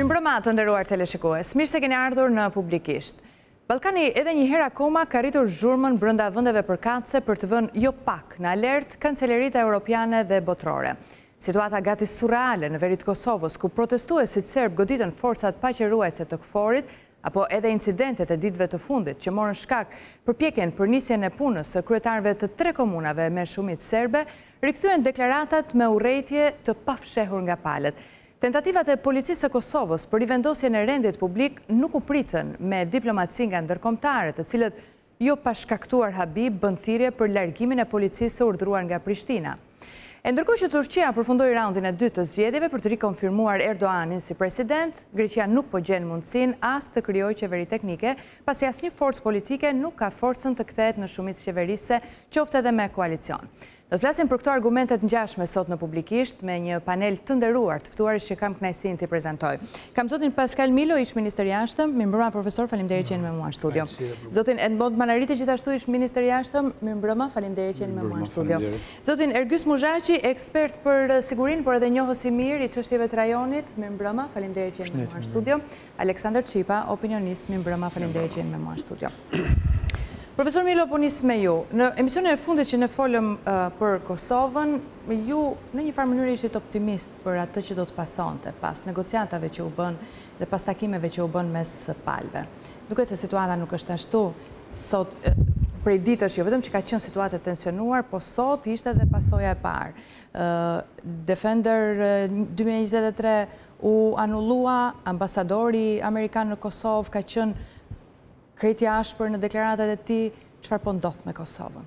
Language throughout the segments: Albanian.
Mirëmbrëma të nderuar teleshikues. Mirë se keni ardhur në Publikisht. Ballkani edhe një herë akoma ka rritur zhurmën brenda vendeve përkatëse për të vënë jo pak në alert kanceleritë europiane dhe botërore. Situata gati surreale në veri të Kosovës, ku protestuesit serb goditën forcat paqëruese të KFOR-it, apo edhe incidentet e ditëve të fundit që morën shkak përpjekjen për nisjen e punës së kryetarëve të 3 komunave me shumicë serbe, rikthyen deklaratat me urrëtie të pafshehur nga palët. Tentativat e policisë së Kosovës për rivendosjen e rendit publik nuk u pritën me diplomaci nga ndërkombëtarët, të cilët jo pa shkaktuar habi bën thirrje për largimin e policisë së urdhëruar nga Prishtina. E ndërkohë që Turqia përfundoi raundin e dytë të zgjedhjeve për të rikonfirmuar Erdoganin si president, Greqia nuk po gjen mundësinë as të krijojë qeveri teknike, pasi asnjë forcë politike nuk ka forcën të kthehet në shumicë qeverisë, qoftë edhe me koalicion. Do të flasim për këto argumentet ngjashme sot në Publikisht me një panel të nderuar të ftuar që kam kënaqësinë t'i prezantoj. Kam zotin Pascal Milo, ish ministër i jashtëm, mirëmbrëma profesor, faleminderit që jeni me mua në studio. Zotin Edmond Manariti, gjithashtu ish ministër i jashtëm, mirëmbrëma, faleminderit që jeni me mua në studio. Zotin Ergjys Muzhaqi, ekspert për sigurinë, por edhe njohës i mirë i çështjeve të rajonit, mirëmbrëma, faleminderit që jeni me mua në studio. Aleksandër Çipa, opinionist, mirëmbrëma, faleminderit që jeni me mua në studio. Profesor Milo, po nis me ju. Në emisionin e fundit që ne folëm për Kosovën, ju në një farë mënyrë ishit optimist për atë që do të pasonte pas negociatave që u bën dhe pas takimeve që u bën mes palëve. Duket se situata nuk është ashtu sot prej ditësh, jo vetëm që ka qenë situatë e tensionuar, po sot ishte edhe pasoja e parë. Defender 2023 u anullua, ambasadori amerikan në Kosovë ka qenë krejt jashpër në deklaratat e tij, çfarë po ndodh me Kosovën?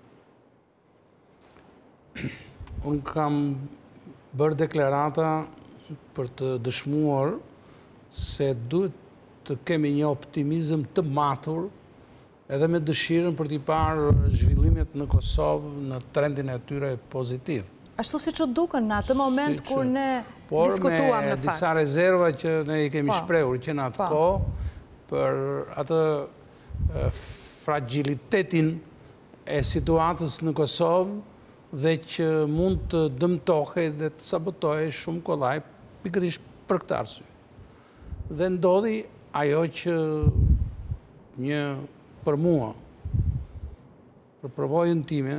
Unë kam bërë deklarata për të dëshmuar se duhet të kemi një optimizëm të matur edhe me dëshirën për t'i parë zhvillimet në Kosovë në trendin e tyre pozitiv. Ashtu siç u dukën në atë moment kur ne diskutuam në fakt. Por me disa rezerva që ne i kemi shprehur që në atë kohë, për atë fragilitetin e situatës në Kosovë dhe që mund të dëmtohej dhe të sabotohej shumë kollaj pikërisht për këtë arsye. Dhe ndodhi ajo që për mua, për përvojën time,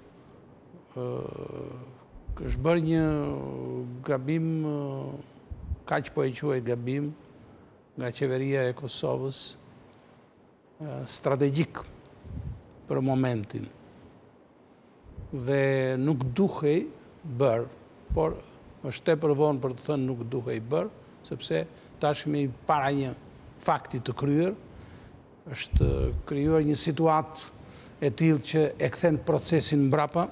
është bërë një gabim, kaq po e quaj gabim, nga qeveria e Kosovës strategjik për momentin. Dhe nuk duhej bërë, por është tepër vonë për të thënë nuk duhej bërë, sepse tashmë para një fakti të kryer, është krijuar një situatë e tillë që e kthen procesin mbrapa,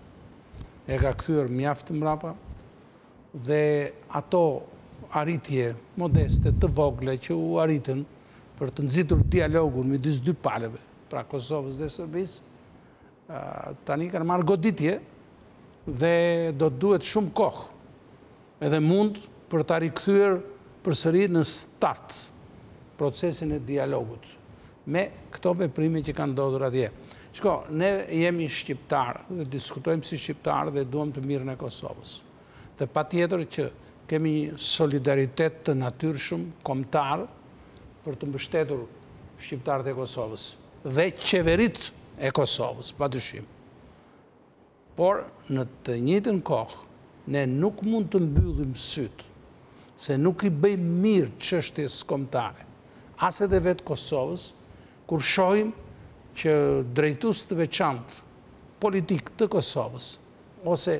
e ka kthyer mjaft mbrapa, dhe ato arritje modeste të vogla që u arritën për të nxitur dialogun midis dy palëve, pra Kosovës dhe Serbisë, tani kanë marrë goditje dhe do të duhet shumë kohë, edhe mund për ta rikthyer përsëri në start procesin e dialogut me këto veprime që kanë ndodhur atje. Shko, ne jemi shqiptarë dhe diskutojmë si shqiptarë dhe duam të mirën e Kosovës. Dhe patjetër që kemi një solidaritet të natyrshëm kombëtar për të mbështetur shqiptarët e Kosovës dhe qeverit e Kosovës, padyshim. Por në të njëjtën kohë ne nuk mund të mbyllim syt se nuk i bëjmë mirë çështjes kombëtare, as edhe vetë Kosovës, kur shohim që drejtues të veçantë politik të Kosovës ose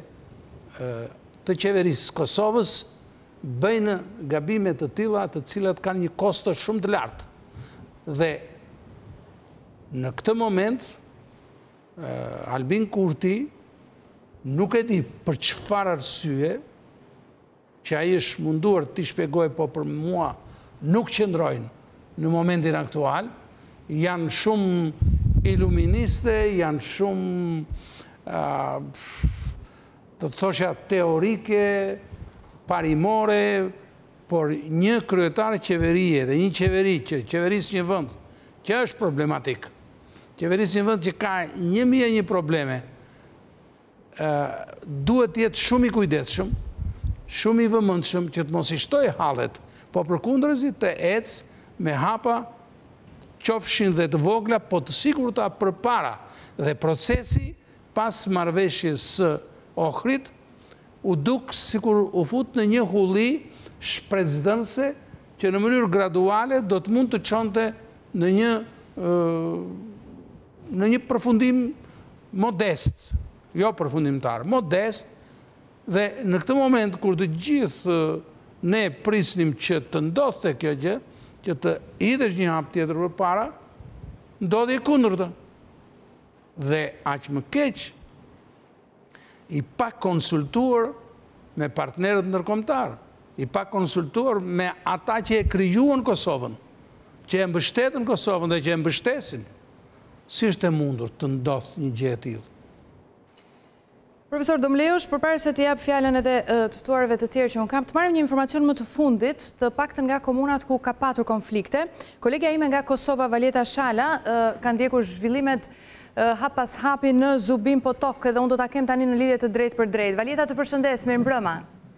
të qeverisë Kosovës bëjnë gabime të tilla të cilat kanë një kosto shumë të lartë. Dhe në këtë moment Albin Kurti nuk e di për çfarë arsye që ai është munduar t'i shpjegojë, po për mua nuk qëndrojnë në momentin aktual, janë shumë iluministe, janë shumë do të thosha teorike, parimore, por një kryetar qeverie dhe një qeveri që qeverisë një vend që është problematik, qeverisë një vend që ka 1001 probleme, duhet të jetë shumë i kujdesshëm, shumë i vëmendshëm që të mos i shtojë hallet po përkundërzi të ecë me hapa qofshin dhe të vogla, po të sigurta përpara. Dhe procesi pas marrëveshjes së Ohrit u duk sikur u fut në një hulli shprehësdhënëse që në mënyrë graduale do të mund të çonte në një përfundim modest, jo përfundimtar, modest, dhe në këtë moment kur të gjithë ne prisnim që të ndodhte kjo gjë, që të hidhesh një hap tjetër përpara, ndodhi e kundërta. Dhe aq më keq, i pa konsultuar me partnerët ndërkombëtar, i pa konsultuar me ata që e krijuan Kosovën, që e mbështetën Kosovën dhe që e mbështesin. Si është e mundur të ndodhë një gjë e tillë? Profesor Domleush, përpara se të jap fjalën edhe të ftuarëve të tjerë që unë kam, të marrim një informacion më të fundit, të paktën nga komunat ku ka patur konflikte. Kolegja ime nga Kosova, Valeta Shala, ka ndjekur zhvillimet hap pas hapi në Zubin Potok, edhe unë do ta kem tani në lidhje të drejtë për drejtë. Valeta, të përshëndes, mirëmbrëma.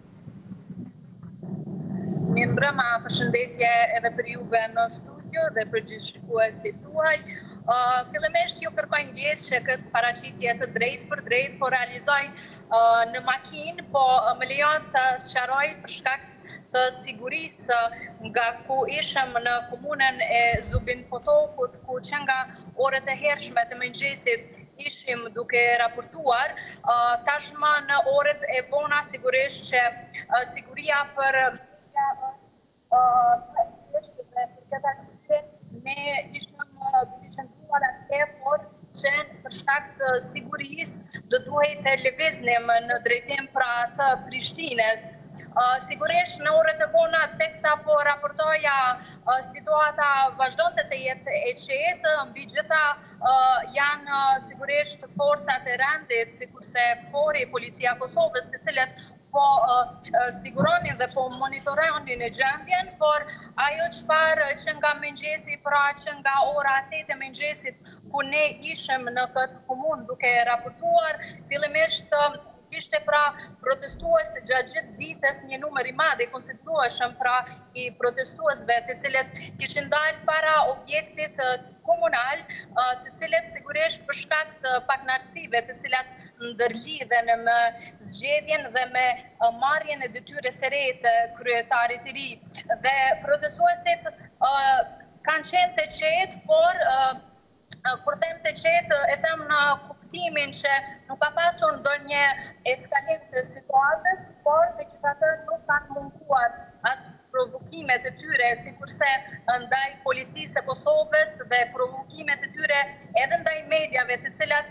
Mirëmbrëma, përshëndetje edhe për juve në studio dhe për gjithë shikuesit tuaj. Fillimisht ju kërkoj ndjes që këtë paraqitje të drejtë për drejtë po realizoj në makinë, po më lejon të sqaroj për shkak të sigurisë nga ku ishëm në komunën e Zubin Potokut, ku që nga orët e hershme të mëngjesit ishim duke raportuar, tashmë në orët e vona sigurisht që siguria për ne ishëm duke qëndruar atje, por që për shkak të sigurisë do duhet të lëviznim në drejtim pra të Prishtinës. Sigurisht në orët e vona teksa po raportoja situata vazhdonte të jetë e qetë, mbi gjitha janë sigurisht forcat e rendit, sikurse KFOR-i, Policia e Kosovës, të cilët po siguronin dhe po monitoronin e gjendjen, por ajo çfarë që nga mëngjesi, pra që nga ora 8 e mëngjesit ku ne ishim në këtë komunë duke raportuar, fillimisht kishte pra protestues gjatë gjithë ditës një numër i madh i konsiderueshëm pra i protestuesve të cilët kishin dalë para objektit komunal, të cilët sigurisht për shkak të pakënaqësive të cilat ndërlidhen me zgjedhjen dhe me marrjen e detyrës së re të kryetarit të ri. Dhe protestuesit kanë qenë të qetë, por kur them të qetë, e them në kuptimin që nuk ka pasur ndonjë eskalim të situatës, por megjithatë nuk kanë munguar as provokimet e tyre, sikurse ndaj policisë së Kosovës dhe provokimet e tyre edhe ndaj mediave, të cilat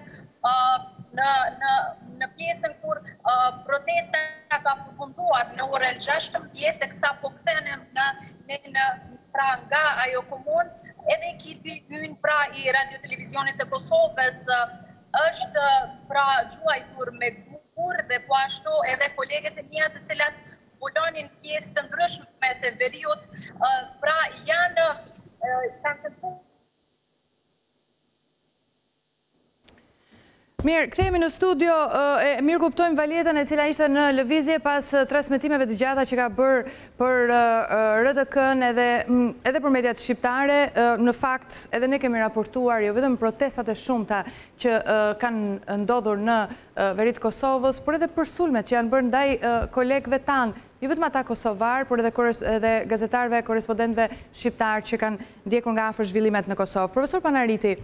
në pjesën kur protesta ka përfunduar në orën 16, teksa po kthehen pra nga ajo komunë, edhe ekipi ynë pra i radio-televizionit të Kosovës është pra gjuajtur me gur dhe po ashtu edhe kolegët e mia të cilat mbulonin pjesë të ndryshme të veriut, pra janë tentuar. Mirë, kthehemi në studio, mirë kuptojmë Valetën e cila ishte në lëvizje pas transmetimeve të gjata që ka bërë për RTK-n edhe për mediat shqiptare. Në fakt, edhe ne kemi raportuar jo vetëm protestat e shumta që kanë ndodhur në veri të Kosovës, por edhe për sulmet që janë bërë ndaj kolegëve tanë, jo vetëm ata kosovar, por edhe gazetarëve, korrespondentëve shqiptar që kanë ndjekur nga afër zhvillimet në Kosovë. Profesor Panariti,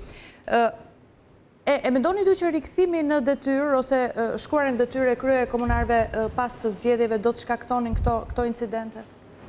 e mendoni ju që rikthimi në detyrë ose shkruarja në detyrë e krye komunarëve pas zgjedhjeve do të shkaktonin këto incidente?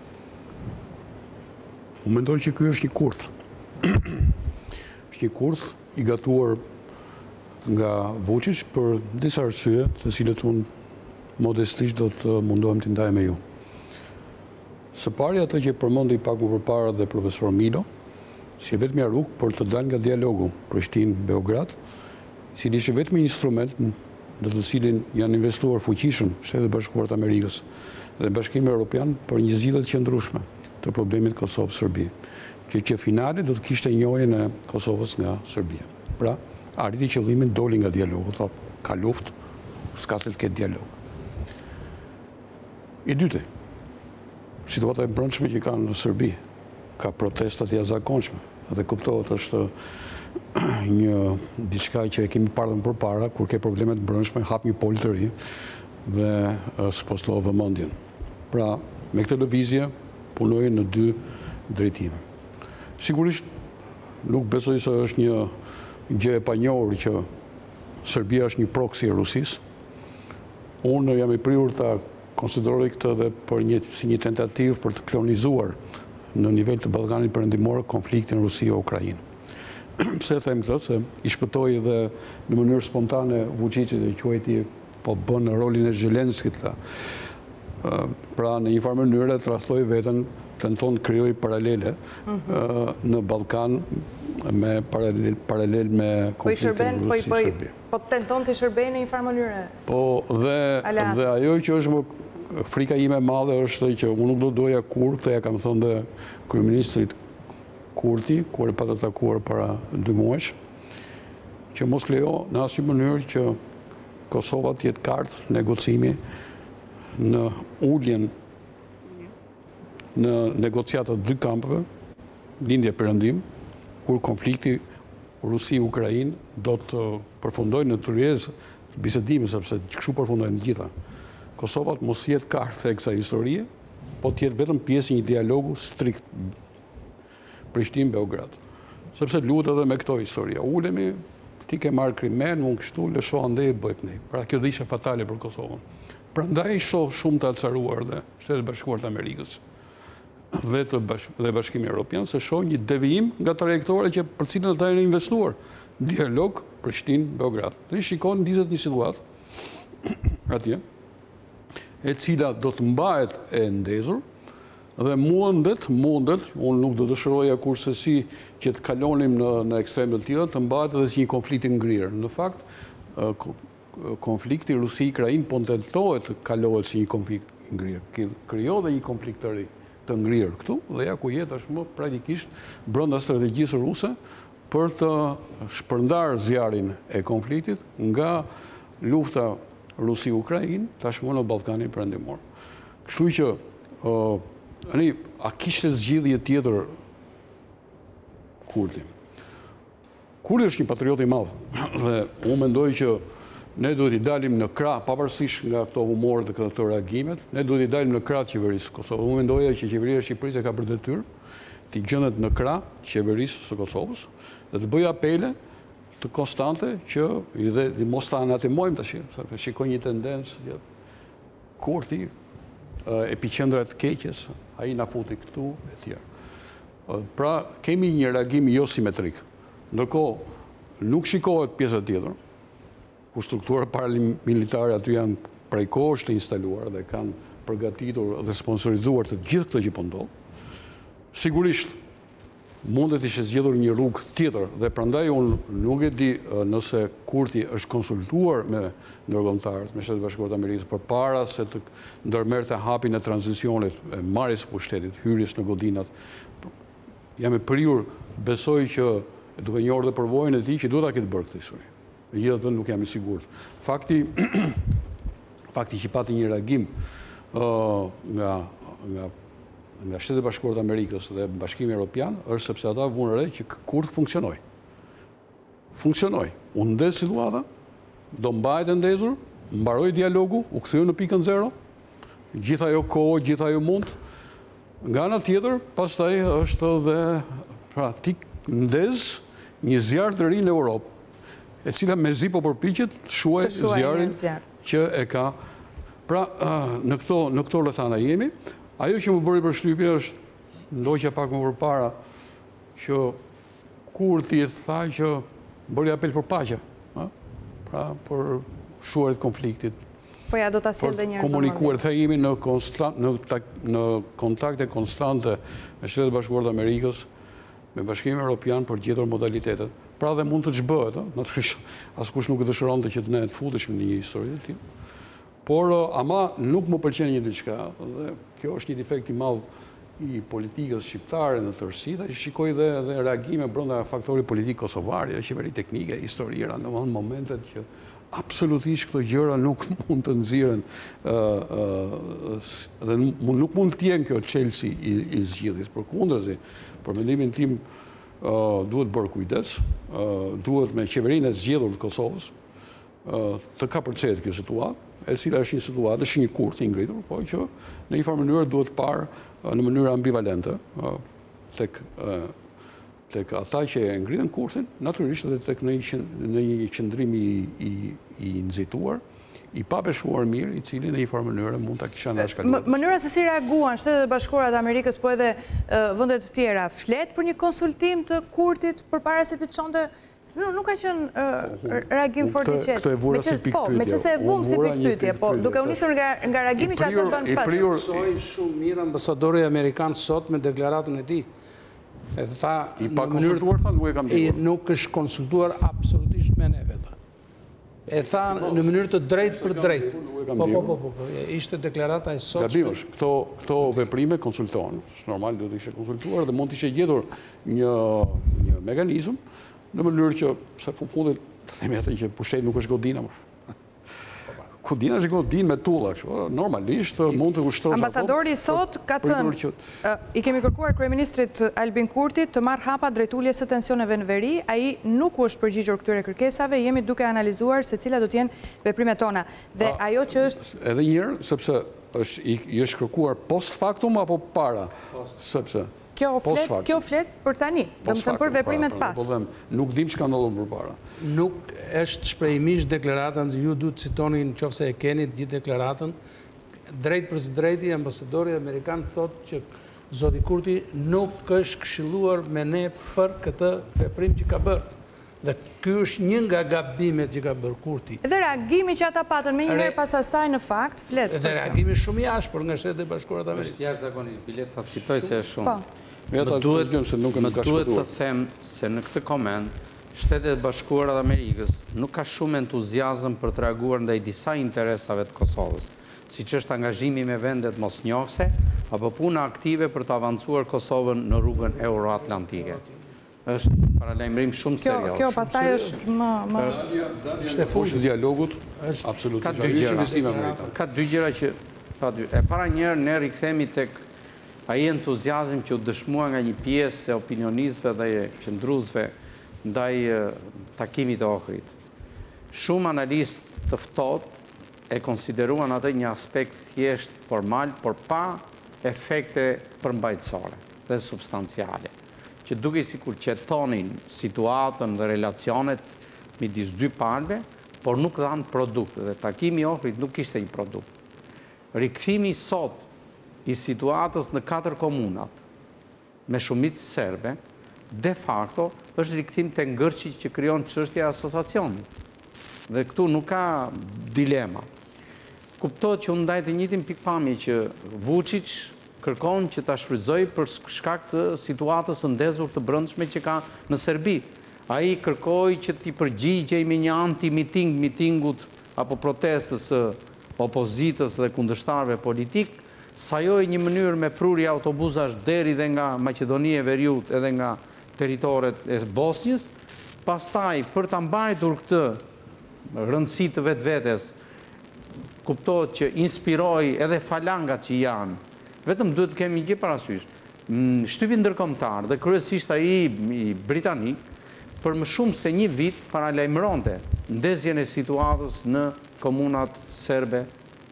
Unë mendoj që ky është një kurth. Është një kurth i gatuar nga Vučić për disa arsye, të cilët unë modestisht do të mundohem të ndaj me ju. Së pari atë që përmendi pak më përpara dhe profesor Milo, si vetëm rrugë për të dalë nga dialogu Prishtinë-Beograd, si ishte vetëm instrument në të cilin janë investuar fuqishëm Shtetet e Bashkuara të Amerikës dhe Bashkimi Evropian për një zgjidhje të qëndrueshme të problemit Kosovë-Serbi. Kjo që finale do të kishte njojën e Kosovës nga Serbia. Pra, arriti qëllimin, doli nga dialogu, thotë, ka luftë, s'ka se të ketë dialog. I dytë, situata e brendshme që kanë në Serbi, ka protestat e jashtëzakonshme. Dhe kuptohet është një diçka që e kemi parë më përpara, kur ke problemet brendshme, hap një pol të ri dhe s'poslo vëmendjen. Pra, me këtë lëvizje punojnë në dy drejtime. Sigurisht, nuk besoj se është një gjë e panjohur që Serbia është një proksi e Rusisë. Unë jam i prirur ta konsideroj këtë dhe si një tentativë për të klonizuar në nivel të Ballkanit Perëndimor konfliktin Rusi-Ukrainë. Pse them këtë? Se i shpëtoi dhe në mënyrë spontane Vučićit e quajti po bën rolin e Zelenskit. Pra në një farë mënyrë tradhtoi veten, tenton të krijojë paralele në Ballkan me paralel me konfliktin Rusi-Serbi. Po tenton të shërbejë në një farë mënyrë? Po dhe ajo që është më frika ime e madhe është që unë nuk do doja kur, këtë ja kam thënë dhe kryeministrit Kurti, kur e pa të takuar para 2 muajsh, që mos lejo në asnjë mënyrë që Kosova të jetë kartë negocimi në uljen në negociatat 2 kampeve, lindje perëndim, kur konflikti Rusi-Ukrainë do të përfundojnë në tryezë të bisedimit, sepse kështu përfundojnë gjitha. Kosova të mos jetë kartë e kësaj historie, po të jetë vetëm pjesë një dialogu strikt Prishtinë-Beograd. Sepse lutet edhe me këto historia. Ulemi, ti ke marrë Krimen, unë kështu, lësho andej bëjt nej. Pra kjo dhe ishe fatale për Kosovën. Prandaj shoh shumë të alcaruar dhe Shtetet Bashkuara të Amerikës dhe Bashkimi Evropian, se shoh një devijim nga trajektore që për cilën ata janë investuar. Dialog Prishtinë-Beograd. Dhe shikon ndizet një situatë atje, e cila do të mbahet e ndezur, dhe mundet, unë nuk do dëshiroja kurse si që të kalonim në ekstreme të tjera, të mbahet edhe si një konflikt i ngrirë. Në fakt, konflikti Rusi-Ukrainë po tentohet të kalohet si një konflikt i ngrirë. Krijo dhe një konflikt të ngrirë këtu, dhe ja ku jetë është më praktikisht brenda strategjisë ruse për të shpërndar zjarin e konfliktit nga lufta Rusi-Ukrainë tashmë në Ballkanin Perëndimor. Kështu që a kishte zgjidhje tjetër Kurti? Kurti është një patriot i madh dhe unë mendoj që ne duhet i dalim në krah, pavarësisht nga këto humorët dhe këto reagimet, ne duhet i dalim në krah të qeverisë së Kosovës. Unë mendoja që qeveria e Shqipërisë ka për detyrë të gjendet në krah të qeverisë së Kosovës dhe të bëjë apele të konstante që dhe mos ta anatemojmë tash, sepse shikoj një tendencë që Kurti epiqendra të keqes, ai na futi këtu e tjerë. Pra, kemi një reagim jo simetrik. Ndërkohë, nuk shikohet pjesa tjetër, ku strukturat paramilitare aty janë prej kohësh të instaluar dhe kanë përgatitur dhe sponsorizuar të gjithë këtë që po ndodh. Sigurisht, mundet ishte zgjedhur një rrugë tjetër dhe prandaj unë nuk e di nëse Kurti është konsultuar me ndërkombëtarët, me Shtetet Bashkuara të Amerikës përpara se të ndërmerrte hapin e tranzicionit, e marrjes së pushtetit, hyrjes në godinat. Jam e prirur, besoj që duke njohur dhe përvojën e tij që duhet ta ketë bërë këtë histori. Megjithatë nuk jam i sigurt. Fakti që pati një reagim nga Shtetet Bashkuara të Amerikës dhe Bashkimi Evropian është sepse ata vunë re që Kurti funksionoi. U ndes situata, do mbahet e ndezur, mbaroi dialogu, u ktheu në pikën 0, gjithë ajo kohë, gjithë ajo mund. Nga ana tjetër, pastaj është dhe pra ti ndez një zjarr të ri në Europë, e cila mezi po përpiqet të shuajë zjarrin që e ka. Pra në këto rrethana jemi. Ajo që më bëri përshtypje është ndoqja pak më përpara që Kurti tha që bëri apel për paqe, pra për shuarit konfliktit. Po ja do ta sjellë një herë. Komunikuar thajimi në kontakte konstante me Shtetet Bashkuara të Amerikës, me Bashkimin Evropian për gjetur modalitetet. Pra dhe mund të ç'bëhet, natyrisht askush nuk dëshironte që ne të futeshim në një histori të tillë. Por ama nuk më pëlqen një diçka, dhe kjo është një defekt i madh i politikës shqiptare në tërësi, dhe shikoj dhe reagime brenda faktorit politik kosovar, qeveri teknike, historira, në momentet që absolutisht këto gjëra nuk mund të nxirren dhe nuk mund të jenë kjo çelësi i zgjidhjes. Përkundrazi, për mendimin tim duhet bërë kujdes, duhet me qeverinë e zgjedhur të Kosovës të kapërcet kjo situatë, e cila është një situatë, është një kurth i ngritur, po që në një farë mënyrë duhet parë në mënyrë ambivalente tek ata që e ngritën kurthin, natyrisht edhe tek në një qëndrim i nxituar, i papeshuar mirë, i cili në një farë mënyrë mund ta kisha ndashkaluar. Mënyra se si reaguan Shtetet e Bashkuara të Amerikës, po edhe vendet të tjera, flet për një konsultim të kurtit përpara se të çonte. Nuk ka qenë reagim fort i qetë. Këtë e vura si pikpyetje. Meqense e vum si pikpyetje, po duke u nisur nga reagimi që atë bën pas. Soi shumë mirë ambasadori amerikan sot me deklaratën e tij. E tha I pa konsultuar, tha, nuk e kam dikur. Nuk është konsultuar absolutisht me neve, tha. E tha në mënyrë të drejtë për drejtë. Po, ishte deklarata e sotshme. Gabim është, këto veprime konsultohen. Normal duhet të ishte konsultuar dhe mund të ishte gjetur një mekanizëm në mënyrë që, se fundit, të themi atë që pushteti nuk është godina më. Godina është godinë me tulla, normalisht mund të ushtrosh. Ambasadori sot ka thënë, i kemi kërkuar kryeministrit Albin Kurtit të marrë hapa drejt uljes së tensioneve në veri, ai nuk u është përgjigjur këtyre kërkesave, jemi duke analizuar se cilat do të jenë veprimet tona. Dhe ajo që është edhe një herë, sepse i është kërkuar post factum apo para? Sepse kjo flet për tani, do të thënë për veprimet pas. Nuk dim çka ndodhur përpara. Nuk është shprehimisht deklaratën, ju duhet citoni nëse e keni gjithë deklaratën, drejt për drejti ambasadori amerikan thotë që zoti Kurti nuk është këshilluar me ne për këtë veprim që ka bërë. Dhe ky është një nga gabimet që ka bërë Kurti. Dhe reagimi që ata patën me njëherë pas asaj në fakt flet. Dhe reagimi shumë i ashpër nga Shtetet e Bashkuara të Amerikës. Është jashtëzakonisht, bilet ta citoj se është shumë. Më duhet të them se në këtë koment Shtetet e Bashkuara të Amerikës nuk ka shumë entuziazëm për të reaguar ndaj disa interesave të Kosovës, siç është angazhimi me vendet mosnjohëse apo puna aktive për të avancuar Kosovën në rrugën euroatlantike. Është paralajmërim shumë serioz. Kjo pastaj është më është fushë e dialogut, absolutisht. Ka dy gjëra që e para njëherë ne rikthehemi tek ai entuziazëm që u dëshmua nga një pjesë e opinionistëve dhe qëndruesve ndaj takimit të Ohrit. Shumë analistë të ftohtë e konsideruan atë një aspekt thjesht formal, por pa efekte përmbajtësore dhe substanciale, që duke sikur qetonin situatën dhe relacionet midis dy palëve, por nuk dhanë produkt, dhe takimi i Ohrit nuk ishte një produkt. Rikthimi sot i situatës në 4 komunat me shumicë serbe, de facto është rikthim të ngërçi që krijon çështja e asociacionit. Dhe këtu nuk ka dilema. Kuptohet që unë ndaj të njëjtin pikpamje që Vučić kërkon që ta shfrytëzoj për shkak të situatës së ndezur të brendshme që ka në Serbi. Ai kërkoi që t'i përgjigjej me një anti-mitingut apo protestës së opozitës dhe kundërshtarëve politik, sajoi një mënyrë me prurje autobusash deri dhe nga Maqedonia e Veriut edhe nga territoret e Bosnjës, pastaj për ta mbajtur këtë rëndësi të vetvetes, kuptohet që inspiroi edhe falangat që janë. Vetëm duhet të kemi gjë parasysh. Shtypi ndërkombëtar dhe kryesisht ai britanik për më shumë se një vit paralajmëronte ndezjen e situatës në komunat serbe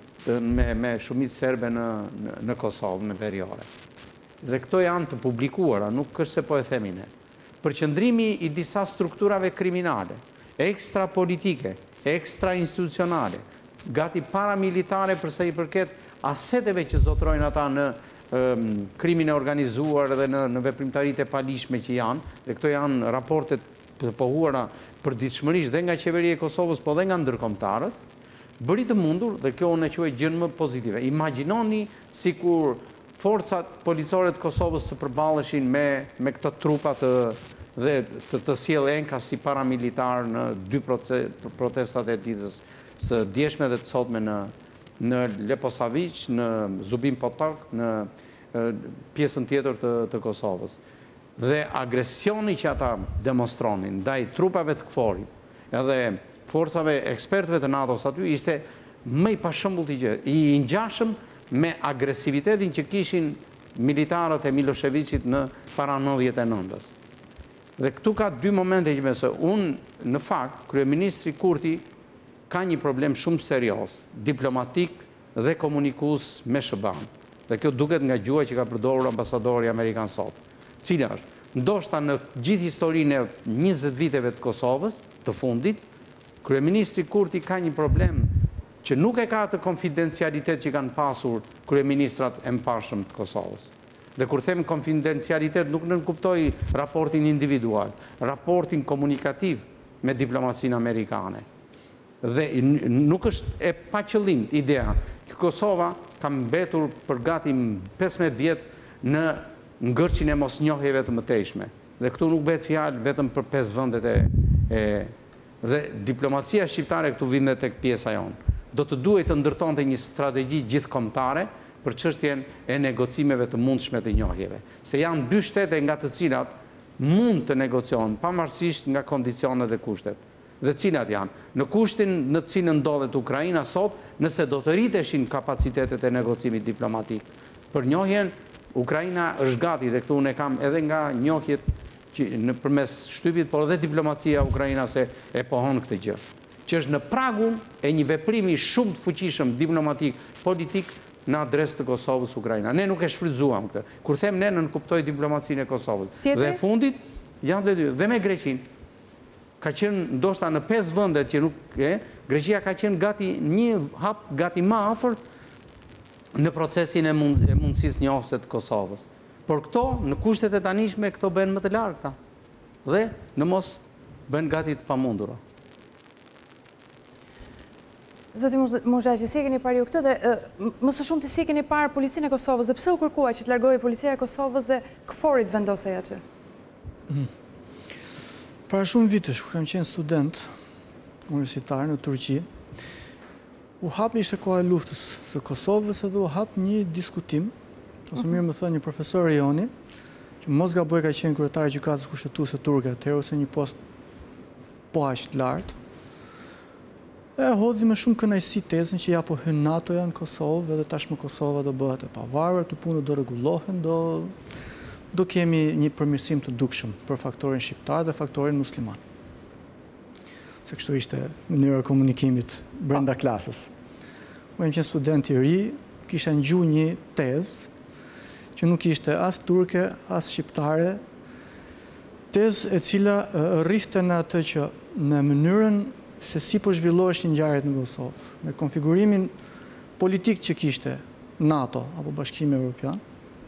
me shumicë serbe në Kosovë, në veriore. Dhe këto janë të publikuara, nuk është se po e themi ne. Përqendrimi i disa strukturave kriminale, ekstra politike, ekstra institucionale, gati paramilitare përsa i përket aseteve që zotrojnë ata në krimin e organizuar dhe në veprimtaritë e palishme që janë, dhe këto janë raportet të pohuara përditshmërisht dhe nga qeveria e Kosovës, po dhe nga ndërkombëtarët, bëri të mundur, dhe kjo unë e quaj gjën më pozitive. Imagjinoni sikur forcat policore të Kosovës të përballeshin me këto trupa dhe të sjellë enka si paramilitar në 2 protestat e ditës së djeshme dhe të sotme në Leposavić, në Zubin Potok, në pjesën tjetër të Kosovës. Dhe agresioni që ata demonstronin ndaj trupave të KFOR-it, edhe forcave ekspertëve të NATO-s aty ishte më i pashëmbull t'i gjë, i ngjashëm me agresivitetin që kishin militarët e Miloševićit në para 99-s. Dhe këtu ka dy momente që besoj. Unë, në fakt, kryeministri Kurti ka një problem shumë serios, diplomatik dhe komunikues me SBA-n. Dhe kjo duket nga gjuha që ka përdorur ambasadori Amerikan sot. Cila është? Ndoshta në gjithë historinë e 20 viteve të Kosovës, të fundit, kryeministri Kurti ka një problem që nuk e ka të konfidencialitet që kanë pasur kryeministrat e mëparshëm të Kosovës. Dhe kur them konfidencialitet, nuk nënkuptoj raportin individual, raportin komunikativ me diplomacinë amerikane. Dhe nuk është e pa qëllim idea që Kosova ka mbetur për gati 15 vjetë në ngërçin e mosnjohjeve të mëtejshme. Dhe këtu nuk bëhet fjalë vetëm për 5 vendet dhe diplomacia shqiptare këtu vjen tek pjesa jonë. Do të duhet të ndërtonte një strategji gjithkombëtare për çështjen e negocimeve të mundshme të njohjeve. Se janë 2 shtete nga të cilat mund të negociojnë pavarësisht nga kondicionet dhe kushtet. Dhe cilat janë? Në kushtin në të cilën ndodhet Ukraina sot, nëse do të rriteshin kapacitetet e negocimit diplomatik. Për njohjen, Ukraina është gati, dhe këtu unë e kam edhe nga njohjet në përmes shtypit, por edhe diplomacia ukrainase e pohon këtë gjë, që është në pragun e një veprimi shumë të fuqishëm diplomatik, politik në adres të Kosovës Ukraina. Ne nuk e shfrytzuam këtë. Kur them ne, nënkuptoj diplomacinë e Kosovës. Dhe fundit janë dhe dy. Dhe me Greqinë, ka qenë ndoshta në 5 vendet që nuk e, Greqia ka qenë gati një hap gati më afër në procesin e mundësisë njohëse të Kosovës. Por këto, në kushtet e tanishme, këto bëhen më të larta. Dhe në mos bëhen gati të pamundura. Zoti Muzhaqi, si e keni parë ju këtë dhe më së shumti si e keni parë policinë e Kosovës dhe pse u kërkua që të largohej policia e Kosovës dhe KFOR-i të vendosej aty? Para shumë vitesh, kur kam qenë student universitar në Turqi, u hap ishte koha e luftës së Kosovës edhe u hap një diskutim, ose mirë më thënë një profesor joni, që mos gaboj ka qenë kryetari i gjykatës kushtetuese turke atëherë ose një post po aq të lartë. E hodhi me shumë kënaqësi tezën që ja po hyn NATO-ja në Kosovë dhe tashmë Kosova do bëhet e pavarur, të punë do rregullohen, do kemi një përmirësim të dukshëm për faktorin shqiptar dhe faktorin musliman. Se kështu ishte mënyra e komunikimit brenda klasës. Unë jam qenë student i ri, kisha ngjuar një tezë që nuk ishte as turke, as shqiptare, tezë e cila rrihte në atë që në mënyrën se si po zhvilloheshin ngjarjet në Kosovë, me konfigurimin politik që kishte NATO apo Bashkimi Evropian,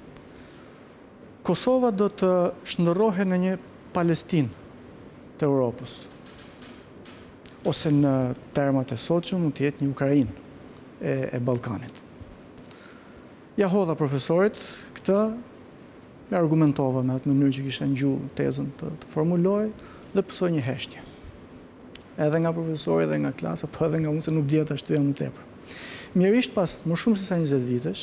Kosova do të shndërrohej në një Palestinë të Europës, ose në termat e sotshëm mund të jetë një Ukrainë e Ballkanit. Ja hodha profesorit këtë, e argumentova me atë mënyrë që kisha ngjuar tezën të formuloj dhe pësoj një heshtje. Edhe nga profesori, edhe nga klasa, po edhe nga unë se nuk dija ta shtoja më tepër. Mjerisht pas më shumë se sa 20 vitesh,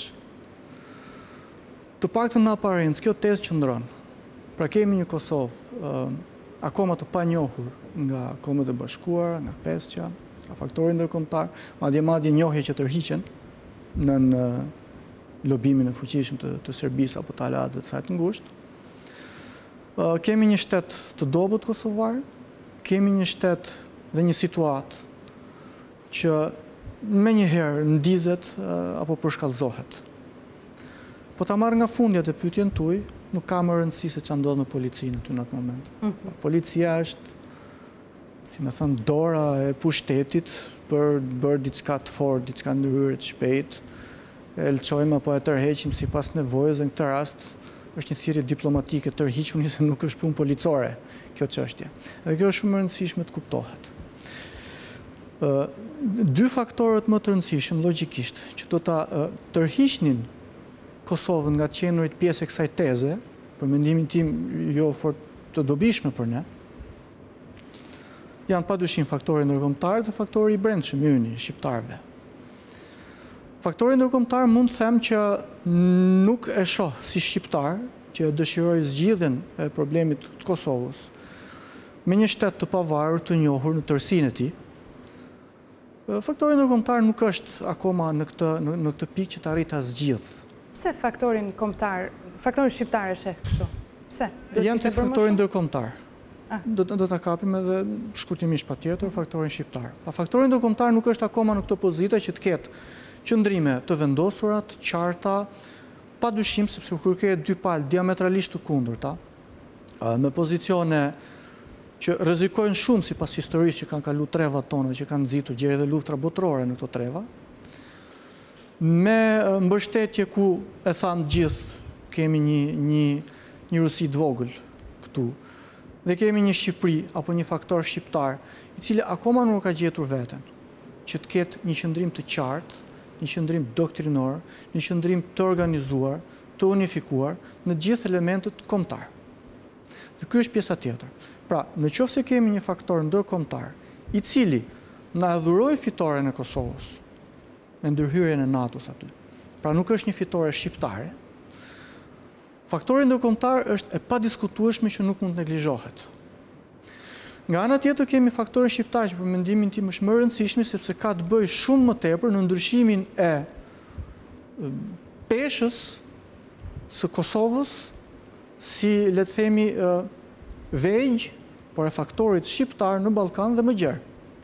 të paktën në aparencë kjo tezë qëndron. Pra kemi një Kosovë akoma të panjohur nga Kombët e Bashkuara, nga PESQ-ja, nga faktori ndërkombëtar, madje njohje që tërhiqen në lobimin e fuqishëm të Serbisë apo të aleatëve të saj të ngushtë. Kemi një shtet të dobët kosovar, kemi një shtet dhe një situatë që me njëherë ndizet apo përshkallëzohet. Po ta marrë nga fundjat e pyetjen tuaj, nuk ka më rëndësi se ç'a ndodh me policinë aty në atë moment. Policia është, si më thënë, dora e pushtetit për bërë diçka të fortë, diçka ndryrë të shpejtë, e lçojmë apo e tërheqim sipas nevojës, në këtë rast është një thirrje diplomatike tërhiquni se nuk është punë policore kjo çështje. Dhe kjo është shumë e rëndësishme të kuptohet. Dy faktorët më të rëndësishëm logjikisht që do ta tërhiqnin Kosovën nga të qenurit pjesë e kësaj teze, për mendimin tim jo fort të dobishme për ne, janë padyshim faktori ndërkombëtar dhe faktori i brendshëm i yni shqiptarëve. Faktori ndërkombëtar mund të them që nuk e shoh si shqiptar që dëshiroj zgjidhjen e problemit të Kosovës me një shtet të pavarur të njohur në tërësinë e tij, Faktori ndërkombëtar nuk është akoma në këtë pikë që të arrit ta zgjidh. Pse faktorin shqiptar e sheh kështu? Pse? Jam tek faktori ndërkombëtar. Do ta kapim edhe shkurtimisht patjetër faktorin shqiptar. Pa faktori ndërkombëtar nuk është akoma në këtë pozitë që të ketë qëndrime të vendosura, të qarta, padyshim sepse kur ke dy palë diametralisht të kundërta, me pozicione që rrezikojnë shumë sipas historisë që kanë kaluar trevat tona, që kanë nxitur gjeri dhe luftra botërore në këto treva, me mbështetje ku e tham gjithë kemi një Rusi të vogël këtu, dhe kemi një Shqipëri apo një faktor shqiptar, i cili akoma nuk ka gjetur veten, që të ketë një qëndrim të qartë, një qëndrim doktrinor, një qëndrim të organizuar, të unifikuar në gjithë elementët kombëtar. Dhe ky është pjesa tjetër. Pra, në qoftë se kemi një faktor ndërkombëtar, i cili na dhuroi fitoren e Kosovës me ndërhyrjen e NATO-s aty. Pra nuk është një fitore shqiptare. Faktori ndërkombëtar është e padiskutueshme që nuk mund të neglizhohet. Nga ana tjetër kemi faktorin shqiptar që për mendimin tim është më rëndësishmi sepse ka të bëjë shumë më tepër në ndryshimin e peshës së Kosovës si, le të themi, vejgjë, por e faktorit shqiptar në Ballkan dhe më gjerë.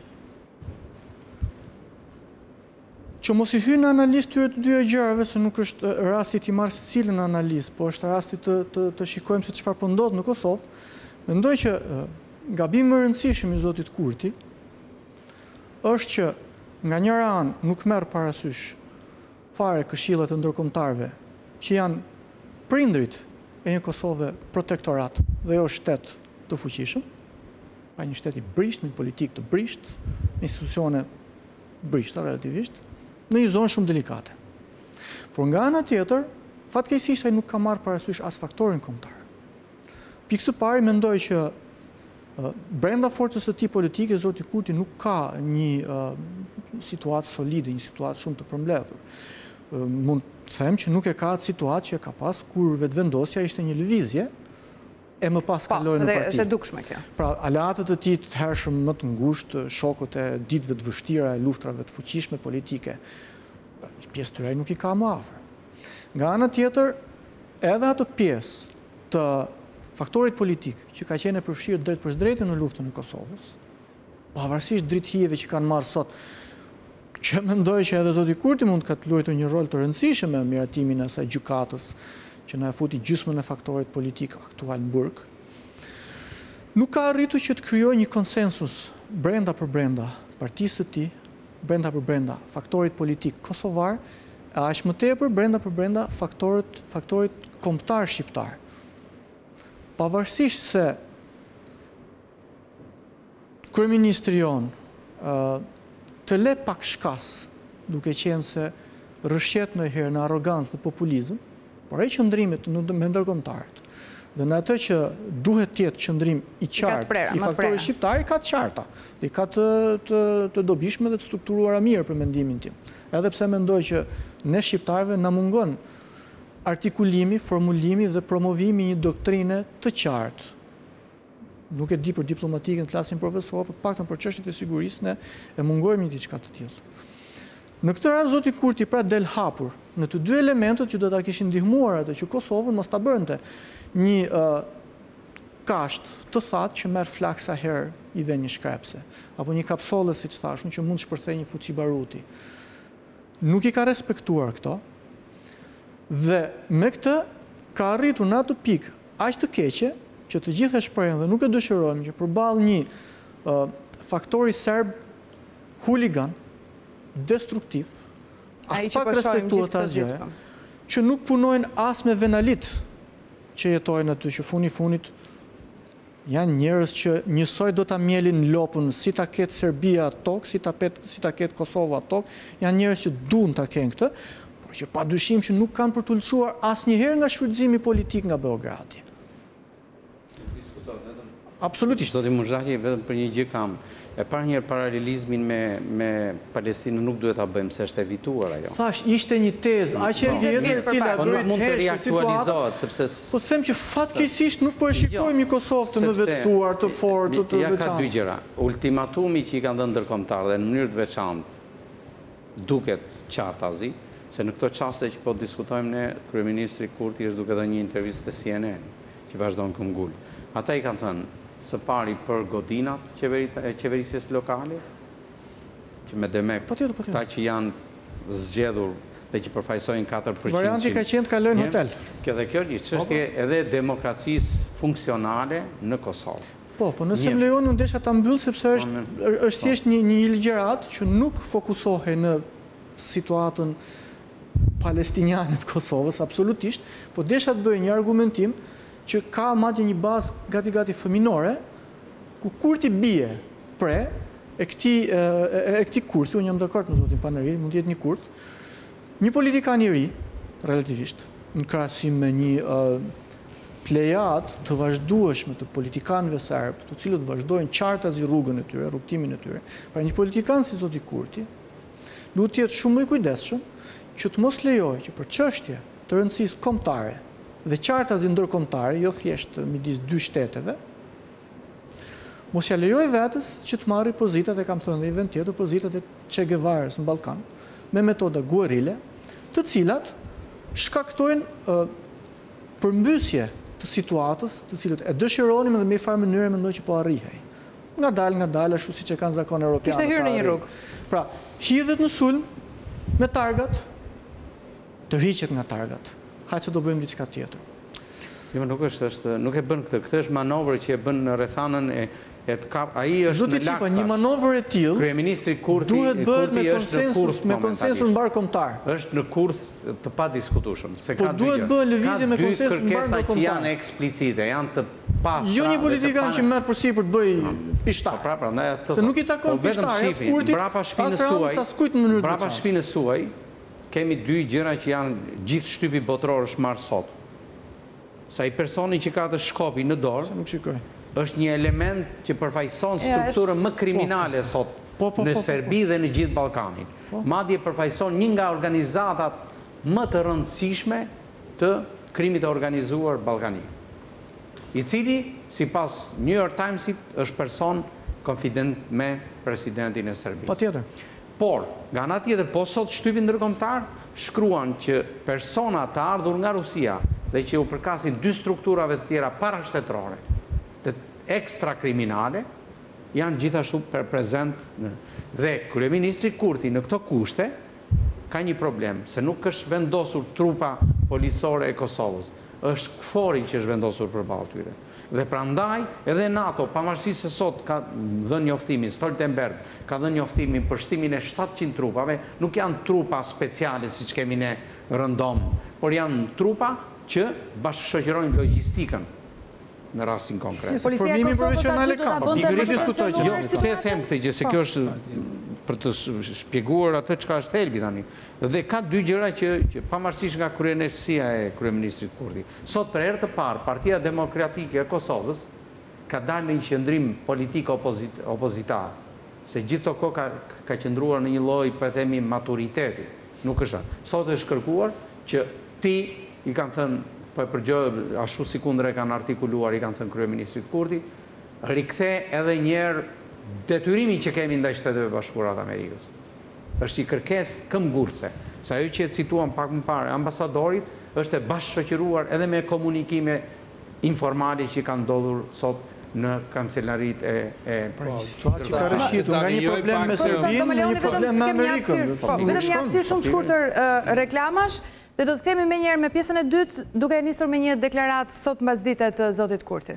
Që mos i hyj në analizë tyre të dyja gjërave, se nuk është rasti të marrë secilën në analizë, po është rasti të shikojmë se çfarë po ndodh në Kosovë, mendoj që gabimi më i rëndësishëm i zotit Kurti është që nga njëra anë nuk merr parasysh fare këshillat e ndërkombëtarëve, që janë prindrit e një Kosove protektorat dhe jo shtet të fuqishëm, pa një shtet i brisht, me një politikë të brisht, me institucione brishta relativisht, në një zonë shumë delikate. Por nga ana tjetër, fatkeqësisht ai nuk ka marrë parasysh as faktorin kombëtar. Pikë së pari mendoj që brenda forcës së tij politike zoti Kurti nuk ka një situatë solide, një situatë shumë të përmbledhur. Mund të them që nuk e ka atë situatë që e ka pas kur vetvendosja ishte një lëvizje e më pas kaloi në parti. Është e dukshme kjo. Pra, aleatët e tij të hershëm më të ngushtë, shokët e ditëve të vështira, e luftrave të fuqishme politike, pjesë të rej nuk i ka më afër. Nga ana tjetër, edhe ato pjesë të faktorit politik që ka qenë e përfshirë drejt për drejtë në luftën e Kosovës, pavarësisht drithijeve që kanë marrë sot, që mendoj që edhe zoti Kurti mund të ketë luajtur një rol të rëndësishëm në miratimin e asaj gjykatës që na e futi gjysmën e faktorit politik aktual në burg, nuk ka arritur që të krijojë një konsensus brenda për brenda partisë së tij, brenda për brenda faktorit politik kosovar, e aq më tepër brenda për brenda faktorit kombëtar shqiptar. Pavarësisht se kryeministri jon të le pak shkas, duke qenë se rrëshqet ndonjëherë në arrogancë dhe populizëm, por ai qëndrimet me ndërkombëtarët dhe në atë që duhet të jetë qëndrim i qartë i faktorit shqiptar, ka të qarta, dhe ka të dobishme dhe të strukturuara mirë për mendimin tim. Edhe pse mendoj që ne shqiptarëve na mungon artikulimi, formulimi dhe promovimi një doktrine të qartë. Nuk e di për diplomatikën të flasin profesor, por paktën për çështjet e sigurisë ne e mungojmë një diçka të tillë. Në këtë rast zoti Kurti pra del hapur në të dy elementët që do ta kishin ndihmuar atë që Kosovën mos ta bënte një kasht të thatë që merr flak sa herë i vjen një shkrepse, apo një kapsolle siç thashun që mund të shpërthejë një fuçi baruti. Nuk i ka respektuar këto dhe me këtë ka arritur në atë pikë aq të keqe që të gjithë e shprehin dhe nuk e dëshirojmë që përballë një faktori serb huligan destruktiv, as pak respektuar të asgjë, që nuk punojnë as me venalit që jetojnë aty, që funit janë njerëz që njësoj do ta mjelin lopën si ta ketë Serbia tokë, si ta ketë Kosova tokë, janë njerëz që duan ta kenë këtë, por që padyshim që nuk kanë për të lëshuar asnjëherë nga shfrytëzimi politik nga Beogradi. Absolutisht. Zoti Muzhaki, vetëm për një gjë kam. E parë njërë paralelizmin me Palestinë nuk duhet ta bëjmë se është evituar ajo. Thash, ishte një tezë, aq e vjetër, cila Po nuk mund të riaktualizohet, sepse... Po them që fatkeqësisht nuk po e shikojmë një Kosovë të mëdhetësuar, të fortë, të veçantë. Ja ka dy veçantë. gjëra. Ultimatumi që i kanë dhënë ndërkombëtarë dhe në mënyrë të veçantë duket qartazi, se në këto çaste që po diskutojmë ne, kryeministri Kurti është duke dhënë një intervistë te CNN, që vazhdon këmbgul. Ata i kanë thënë së pari për godinat qeverisjes lokale, që me demek ta që janë zgjedhur dhe që përfaqësojnë 4%. Varianti ka qenë të kalojnë hotel. Kjo dhe kjo një çështje edhe demokracisë funksionale në Kosovë. Po nëse më lejon unë desha ta mbyll sepse është thjesht një ligjërat që nuk fokusohej në situatën palestiniane të Kosovës, absolutisht, po desha të bëj një argumentim që ka madje një bazë gati fëminore, ku Kurti bie pre e këtij Kurti, unë jam dakord me zotin Paneri, mund të jetë një Kurt, një politikan i ri, relativisht, në krahasim me një plejad të vazhdueshme të politikanëve serb, të cilët vazhdojnë qartazi rrugën e tyre, rrugtimin e tyre. Pra një politikan si zoti Kurti duhet të jetë shumë më i kujdesshëm që të mos lejojë që për çështje të rëndësisë kombëtare dhe qartazi ndërkombëtare, jo thjesht midis dy shteteve, mos ja lejoj vetës që të marrë pozitat, e kam thënë dhe i vend tjetër, pozitat e Che Guevarës në Ballkan, me metoda guerrile, të cilat shkaktojnë përmbysje të situatës, të cilët e dëshironim dhe me i farë mënyrë mendoj që po arrihej. Nga dalë, ashtu siç e kanë zakon evropian. Kishte hyrë në një rrugë. Pra, hidhet në sulm me targat, të rriqet nga targat. Hajtë se do bëjmë diçka tjetër. Jo, nuk e bën këtë. Këtë është manovër që e bën në rrethanën e të kap. Ai është në lak tash. Një manovër e tillë kryeministri Kurti duhet bëhet me konsensus mbarkombëtar. Është në kurs të padiskutueshëm. Po duhet bëhet lëvizje me konsensus mbarkombëtar. Ka dy kërkesa që janë eksplicite, janë të pastra. Jo një politikan që merr përsipër të bëj pishtar. Prandaj atë. Se nuk i takon pishtar, as Kurti, as Ramës, as kujt në mënyrë të brapa shpinës suaj kemi dy gjëra që janë gjithë shtypi botror është marrë sot. Sa i personi që ka të shkopi në dorë, është një element që përfaqëson strukturën më kriminale sot në Serbi dhe në gjithë Ballkanin. Madje përfaqëson një nga organizatat më të rëndësishme të krimit të organizuar ballkanik, i cili, sipas New York Timesit, është person konfident me presidentin e Serbisë. Patjetër. Por, nga ana tjetër, po sot shtypin ndërkombëtar shkruan që persona të ardhur nga Rusia dhe që u përkasin dy strukturave të tjera parashtetërore, të ekstra kriminale, janë gjithashtu prezent. Dhe kryeministri Kurti në këto kushte ka një problem, se nuk është vendosur trupa policore e Kosovës, është KFOR-i që është vendosur përballë tyre. Dhe prandaj edhe NATO, pavarësisht se sot ka dhënë njoftimin, Stoltenberg ka dhënë njoftimin për shtimin e 700 trupave, nuk janë trupa speciale siç kemi ne rëndom, por janë trupa që bashkëshoqërojnë logjistikën në rastin konkret. Policia e Kosovës aty do ta bënte për të diskutuar. Jo, pse e them këtë gjë, se kjo është për të shpjeguar atë çka është thelbi tani. Dhe ka dy gjëra që pavarësisht nga kryenësia e kryeministrit Kurti. Sot për herë të parë Partia Demokratike e Kosovës ka dalë në një qendrim politik opozitar, se gjithë këto kohë ka qëndruar në një lloj, po e themi, maturiteti. Nuk është. Sot është kërkuar që ti i kanë thënë, po e përgjigj ashtu si kundër e kanë artikuluar, i kanë thënë kryeministrit Kurti, rikthe edhe një herë detyrimin që kemi ndaj Shteteve Bashkuara të Amerikës. Është një kërkesë këmbgurse, se ajo që e cituam pak më parë ambasadorit është e bashkëshoqëruar edhe me komunikime informale që kanë ndodhur sot në kancelarit e situatë që ka rëshitur nga një problem me Serbinë, një problem me Amerikën. Vetëm një aksir shumë shkurtër reklamash, dhe do të kthehemi më njëherë me pjesën e dytë, duke nisur me një deklaratë sot mbasdite të zotit Kurti.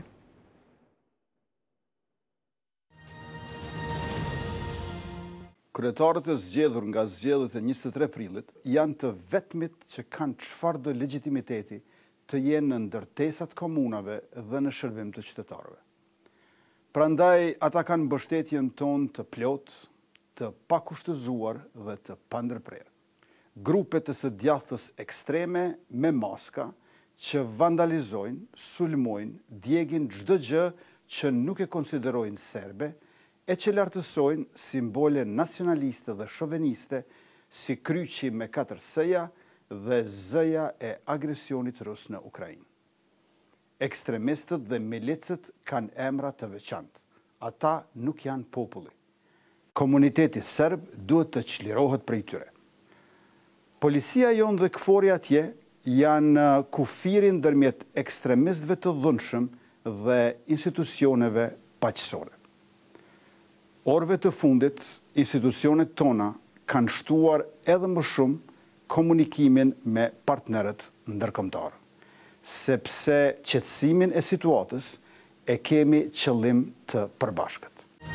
Kryetarët e zgjedhur nga zgjedhjet e 23 prillit janë të vetmit që kanë çfarëdo legitimiteti të jenë në ndërtesat komunave dhe në shërbim të qytetarëve. Prandaj ata kanë mbështetjen tonë të plotë, të pakushtëzuar dhe të pandërprerë. Grupe të së djathës ekstreme me maska që vandalizojnë, sulmojnë, djegin çdo gjë që nuk e konsiderojnë serbe e që lartësojnë simbole nacionaliste dhe shoveniste si kryqi me 4 sëja dhe zëja e agresionit rus në Ukrainë. Ekstremistët dhe milicët kanë emra të veçantë. Ata nuk janë populli. Komuniteti serb duhet të çlirohet prej tyre. Policia jonë dhe KFOR-i atje janë kufirin ndërmjet ekstremistëve të dhunshëm dhe institucioneve paqësore. Orëve të fundit, institucionet tona kanë shtuar edhe më shumë komunikimin me partnerët ndërkombëtar, sepse qetësimin e situatës e kemi qëllim të përbashkët.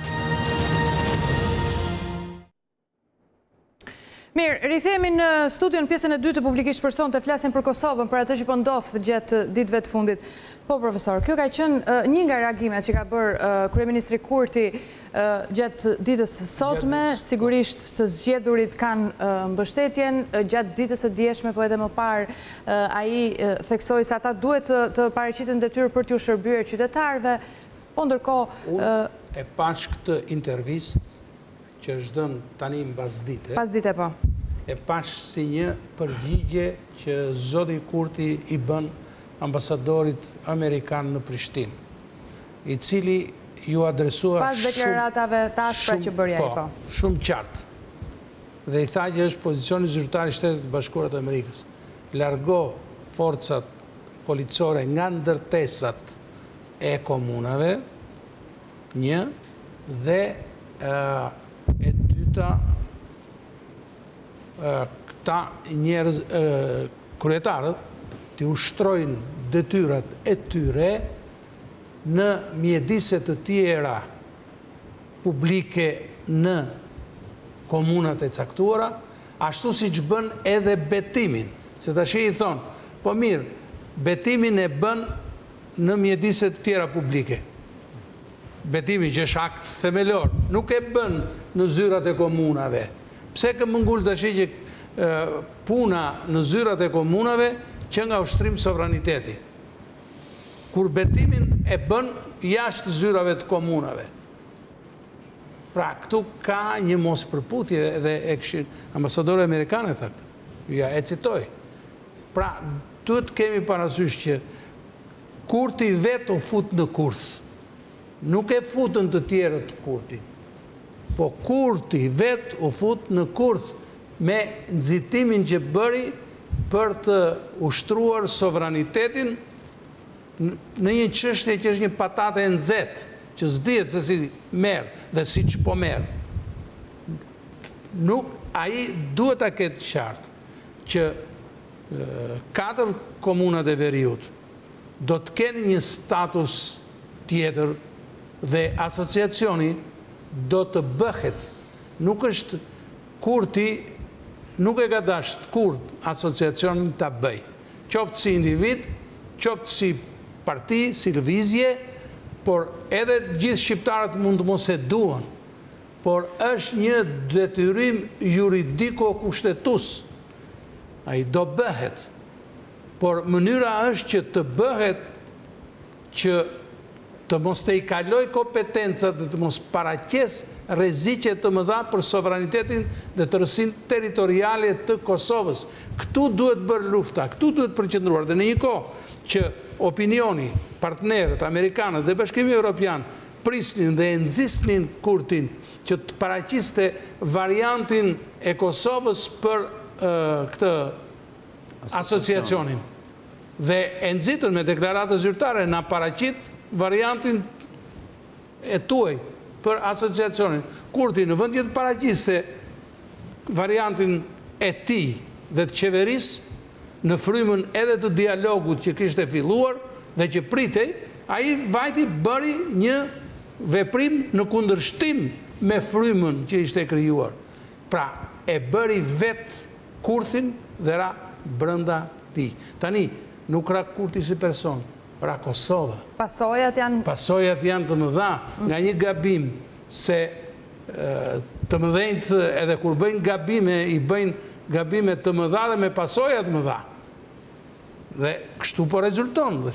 Mirë, rithemi në studion pjesën e dytë të publikisht për sonë të flasim për Kosovën, për atë që po ndodh gjatë ditëve të fundit. Po, profesor, kjo ka qenë një nga reagimet që ka bërë kryeministri Kurti gjatë ditës së sotme, sigurisht të zgjedhurit kanë mbështetjen, gjatë ditës së djeshme, po edhe më parë ai theksoi se ata duhet të paraqiten detyrë për t'u shërbyer qytetarëve, po ndërkohë e pash këtë intervistë që është dënë tani mbas dite. Pas dite, po. E pash si një përgjigje që zoti Kurti i bën ambasadorit Amerikan në Prishtinë, i cili ju adresua pas deklaratave të ashpra që bërja i, po. Shumë qartë. Dhe i tha që është pozicioni zyrtar i Shtetit të Bashkuara të Amerikës. Largo forcat policore nga ndërtesat e komunave, një, dhe e dyta, këta njerëz kryetarët të ushtrojnë detyrat e tyre në mjediset të tjera publike në komunat e caktuara, ashtu si që bën edhe betimin. Se tash i thonë, po mirë, betimin e bën në mjediset të tjera publike. Betimi që është akt themelor, nuk e bën në zyrat e komunave. Pse ke mëngull të shi që puna në zyrat e komunave që nga ushtrim sovraniteti? Kur betimin e bën jashtë zyrave të komunave. Pra, këtu ka një mos përputhje dhe e këshin ambasadore amerikane, thaktë. Ja, e citoj. Pra, duhet kemi parasysh që Kurti vetë u fut në kurth. Nuk e futën të tjerët Kurti, po Kurti vetë u fut në kurth me nxitimin që bëri për të ushtruar sovranitetin në një çështje që është një patate e nxehtë, që s'dihet se si merr dhe si që po merr. Nuk, ai duhet ta ketë qartë që 4 komunat e veriut do të kenë një status tjetër dhe asociacioni do të bëhet. Nuk është Kurti, nuk e ka dashur kurrë asociacionin ta bëj. Qoftë si individ, qoftë si parti, si lëvizje, por edhe gjithë shqiptarët mund të mos e duan, por është një detyrim juridiko kushtetues. Ai do bëhet, por mënyra është që të bëhet që të mos të i kaloj kompetencat dhe të mos paraqes rreziqe të mëdha për sovranitetin dhe tërësinë territoriale të Kosovës. Këtu duhet bërë lufta, këtu duhet përqendruar. Dhe në një kohë që opinioni, partnerët, amerikanët dhe Bashkimi Evropian prisnin dhe e nxisnin Kurtin që të paraqiste variantin e Kosovës për këtë asociacionin. Dhe e nxitën me deklaratë zyrtare na paraqit variantin e tuaj për asociacionin. Kurti në vend që të paraqiste variantin e tij dhe të qeverisë në frymën edhe të dialogut që kishte filluar dhe që pritej, ai vajti bëri një veprim në kundërshtim me frymën që ishte krijuar. Pra, e bëri vetë Kurthin dhe ra brenda tij. Tani nuk ra Kurti si person, ra Kosova. Pasojat janë të mëdha nga një gabim, se të mëdhenjt edhe kur bëjnë gabime, i bëjnë gabime të mëdha dhe me pasojat mëdha. Dhe kështu po rezulton.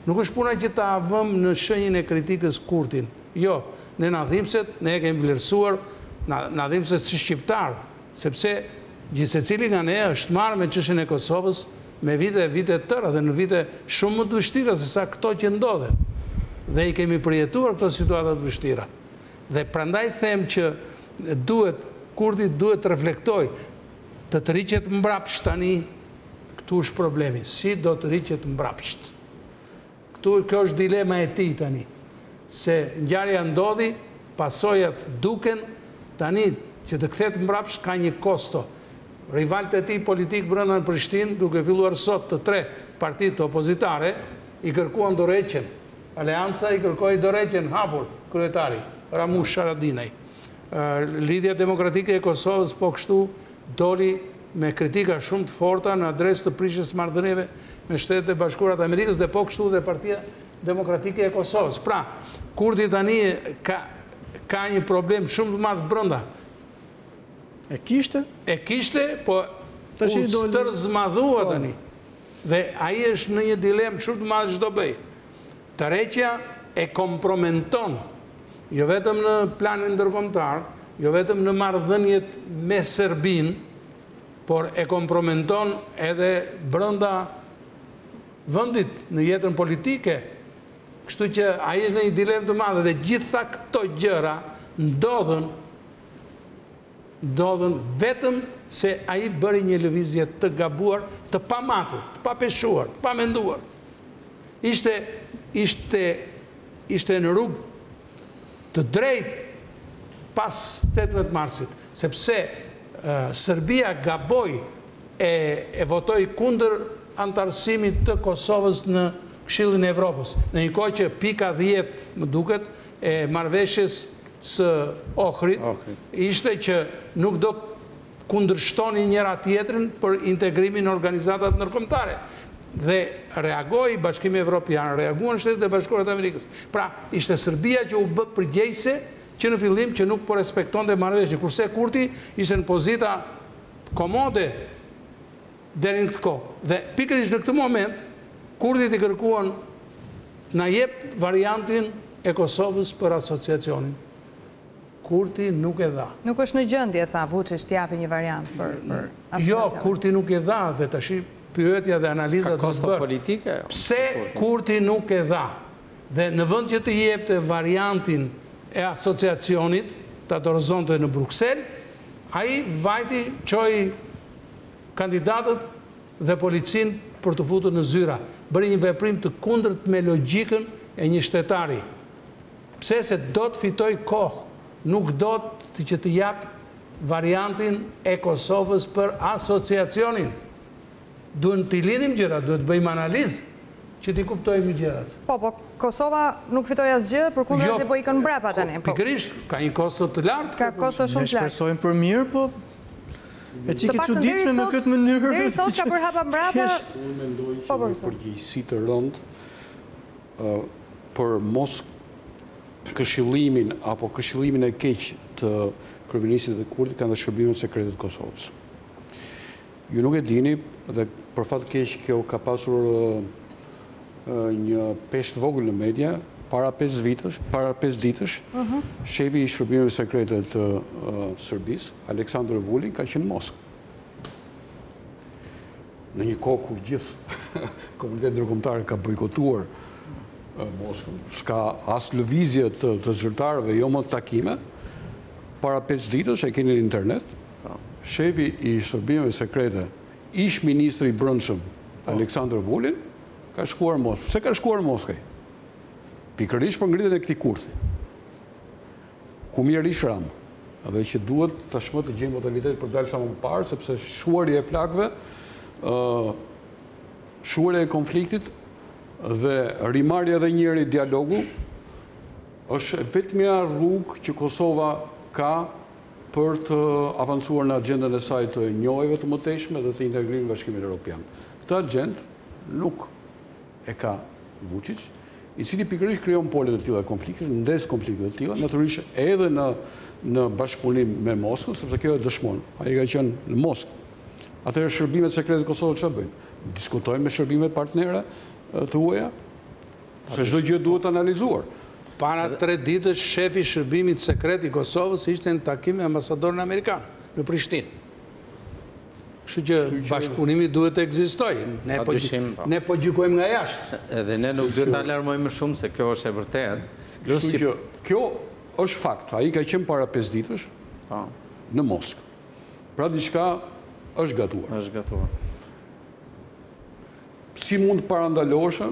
Nuk është puna që ta avëm në shenjën e kritikës Kurtin. Jo, ne na dhimbset, ne e kemi vlerësuar, na dhimbset si shqiptar, sepse gjithsecili nga ne është marrë me çështjen e Kosovës me vite të tëra dhe në vite shumë më të vështira se sa këto që ndodhen. Dhe i kemi përjetuar këto situata të vështira. Dhe prandaj them që Kurti duhet të reflektoj, të rriqet mbrapsht tani, këtu është problemi. Si do të rriqet mbrapsht? Kjo është dilema e tij tani. Se ngjarja ndodhi, pasojat duken, tani që të kthehet mbrapsht ka një kosto. Rivalët e tij politik brenda në Prishtinë, duke filluar sot të 3 partitë opozitare, i kërkuan dorëheqjen. Aleanca i kërkoi dorëheqjen hapur kryetari Ramush Haradinaj. Lidhja Demokratike e Kosovës po kështu doli me kritika shumë të forta në adresë të prishjes marrëdhënieve me Shtetet e Bashkuara të Amerikës dhe po kështu dhe Partia Demokratike e Kosovës. Pra, Kurti tani ka një problem shumë të madh brenda. E kishte? E kishte, po u stërzmadhua tani. Dhe ai është në një dilemë shumë të madhe ç'do bëj. Tërheqja e kompromenton, jo vetëm në planin ndërkombëtar, jo vetëm në marrëdhëniet me Serbinë, por e kompromenton edhe brenda vendit në jetën politike. Kështu që ai është në një dilemë të madhe dhe gjitha këto gjëra ndodhen vetëm se ai bëri një lëvizje të gabuar, të pamatur, të papeshuar, të pamenduar. Ishte në rrugë të drejtë pas 18 marsit, sepse Serbia gaboi e votoi kundër antarësimit të Kosovës në Këshillin e Evropës. Në një kohë që pika 10, më duket, e marrëveshjes së Ohrit, ishte që nuk do kundërshtoni njëra tjetrin për integrimin në organizatat ndërkombëtare. Dhe reagoi Bashkimi Evropian, reaguan Shtetet e Bashkuara të Amerikës. Pra, ishte Serbia që u bë përgjegjëse që në fillim që nuk po respektonte marrëveshjen, kurse Kurti ishte në pozita komode deri në këtë kohë. Dhe pikërisht në këtë moment, Kurtit i kërkuan na jep variantin e Kosovës për asociacionin. Kurti nuk e dha. Nuk është në gjendje, tha Vučić, të japi një variant për asociacionin. Jo, Kurti nuk e dha dhe tash pyetja dhe analizat ka kosto politike. Pse Kurti nuk e dha? Dhe në vend që të jepte variantin e asociacionit të dorëzonte në Bruksel, ai vajti çoi kandidatët dhe policinë për të futur në zyra. Bëri një veprim të kundërt me logjikën e një shtetari. Pse? Se do të fitoj kohë, nuk do që të jap variantin e Kosovës për asociacionin. Duhet t'i lidhim gjërat, duhet të bëjmë analizë që t'i kuptojmë gjërat. Po, Kosova nuk fitoi asgjë, përkundër se po ikën mbrapa tani. Pikërisht, ka një kosto të lartë. Ka kosto shumë të lartë. Ne shpresojmë për mirë, po e çike çuditshme në këtë mënyrë. Deri sot ka për hapa mbrapa. Unë mendoj që një përgjegjësi të rëndë për mos këshillimin apo këshillimin e keq të kryeministit të Kurtit kanë dhe shërbimet sekrete të Kosovës. Ju nuk e dini, dhe për fat keq kjo ka pasur një peshë vogël në media, para 5 ditësh, shefi i shërbimeve sekrete të Serbisë, Aleksandar Vulin, ka qenë në Moskë. Në një kohë kur gjithë komuniteti ndërkombëtar ka bojkotuar Moskën, s'ka as lëvizje të zyrtarëve, jo më takime, para 5 ditësh e keni në internet, shefi i shërbimeve sekrete, ish ministri i brendshëm Aleksandar Vulin, ka shkuar në Moskë. Pse ka shkuar në Moskë? Pikërisht për ngritjen e këtij kurthi. Ku mirërisht Ram, edhe që duhet tashmë të gjejmë modalitet për dalë sa më parë, sepse shuarja e flakëve, shuarja e konfliktit dhe rimarrja edhe njëri dialogu është vetmja rrugë që Kosova ka për të avancuar në agendën e saj të njohjeve të mëtejshme dhe të integrimit në Bashkimin Evropian. Këtë agendë nuk e ka Vučić, i cili pikërisht krijon pole të tilla konflikte, ndes konflikte të tilla, natyrisht edhe në bashkëpunim me Moskën, sepse kjo e dëshmon. Ai ka qenë në Moskë. Atëherë shërbimet sekrete të Kosovës çfarë bëjnë? Diskutojnë me shërbimet partnere të huaja Se çdo gjë duhet analizuar. Para 3 ditësh, shefi i shërbimit sekret i Kosovës ishte në takim me ambasadorin amerikan në Prishtinë. Kështu që bashkëpunimi duhet të ekzistojë. Ne po gjykojmë nga jashtë. Edhe ne nuk duhet të alarmojmë më shumë se kjo është e vërtetë. Kështu që kjo është fakt. Ai ka qenë para 5 ditësh në Moskë. Pra diçka është gatuar. Është gatuar. Si mund të parandaloshë?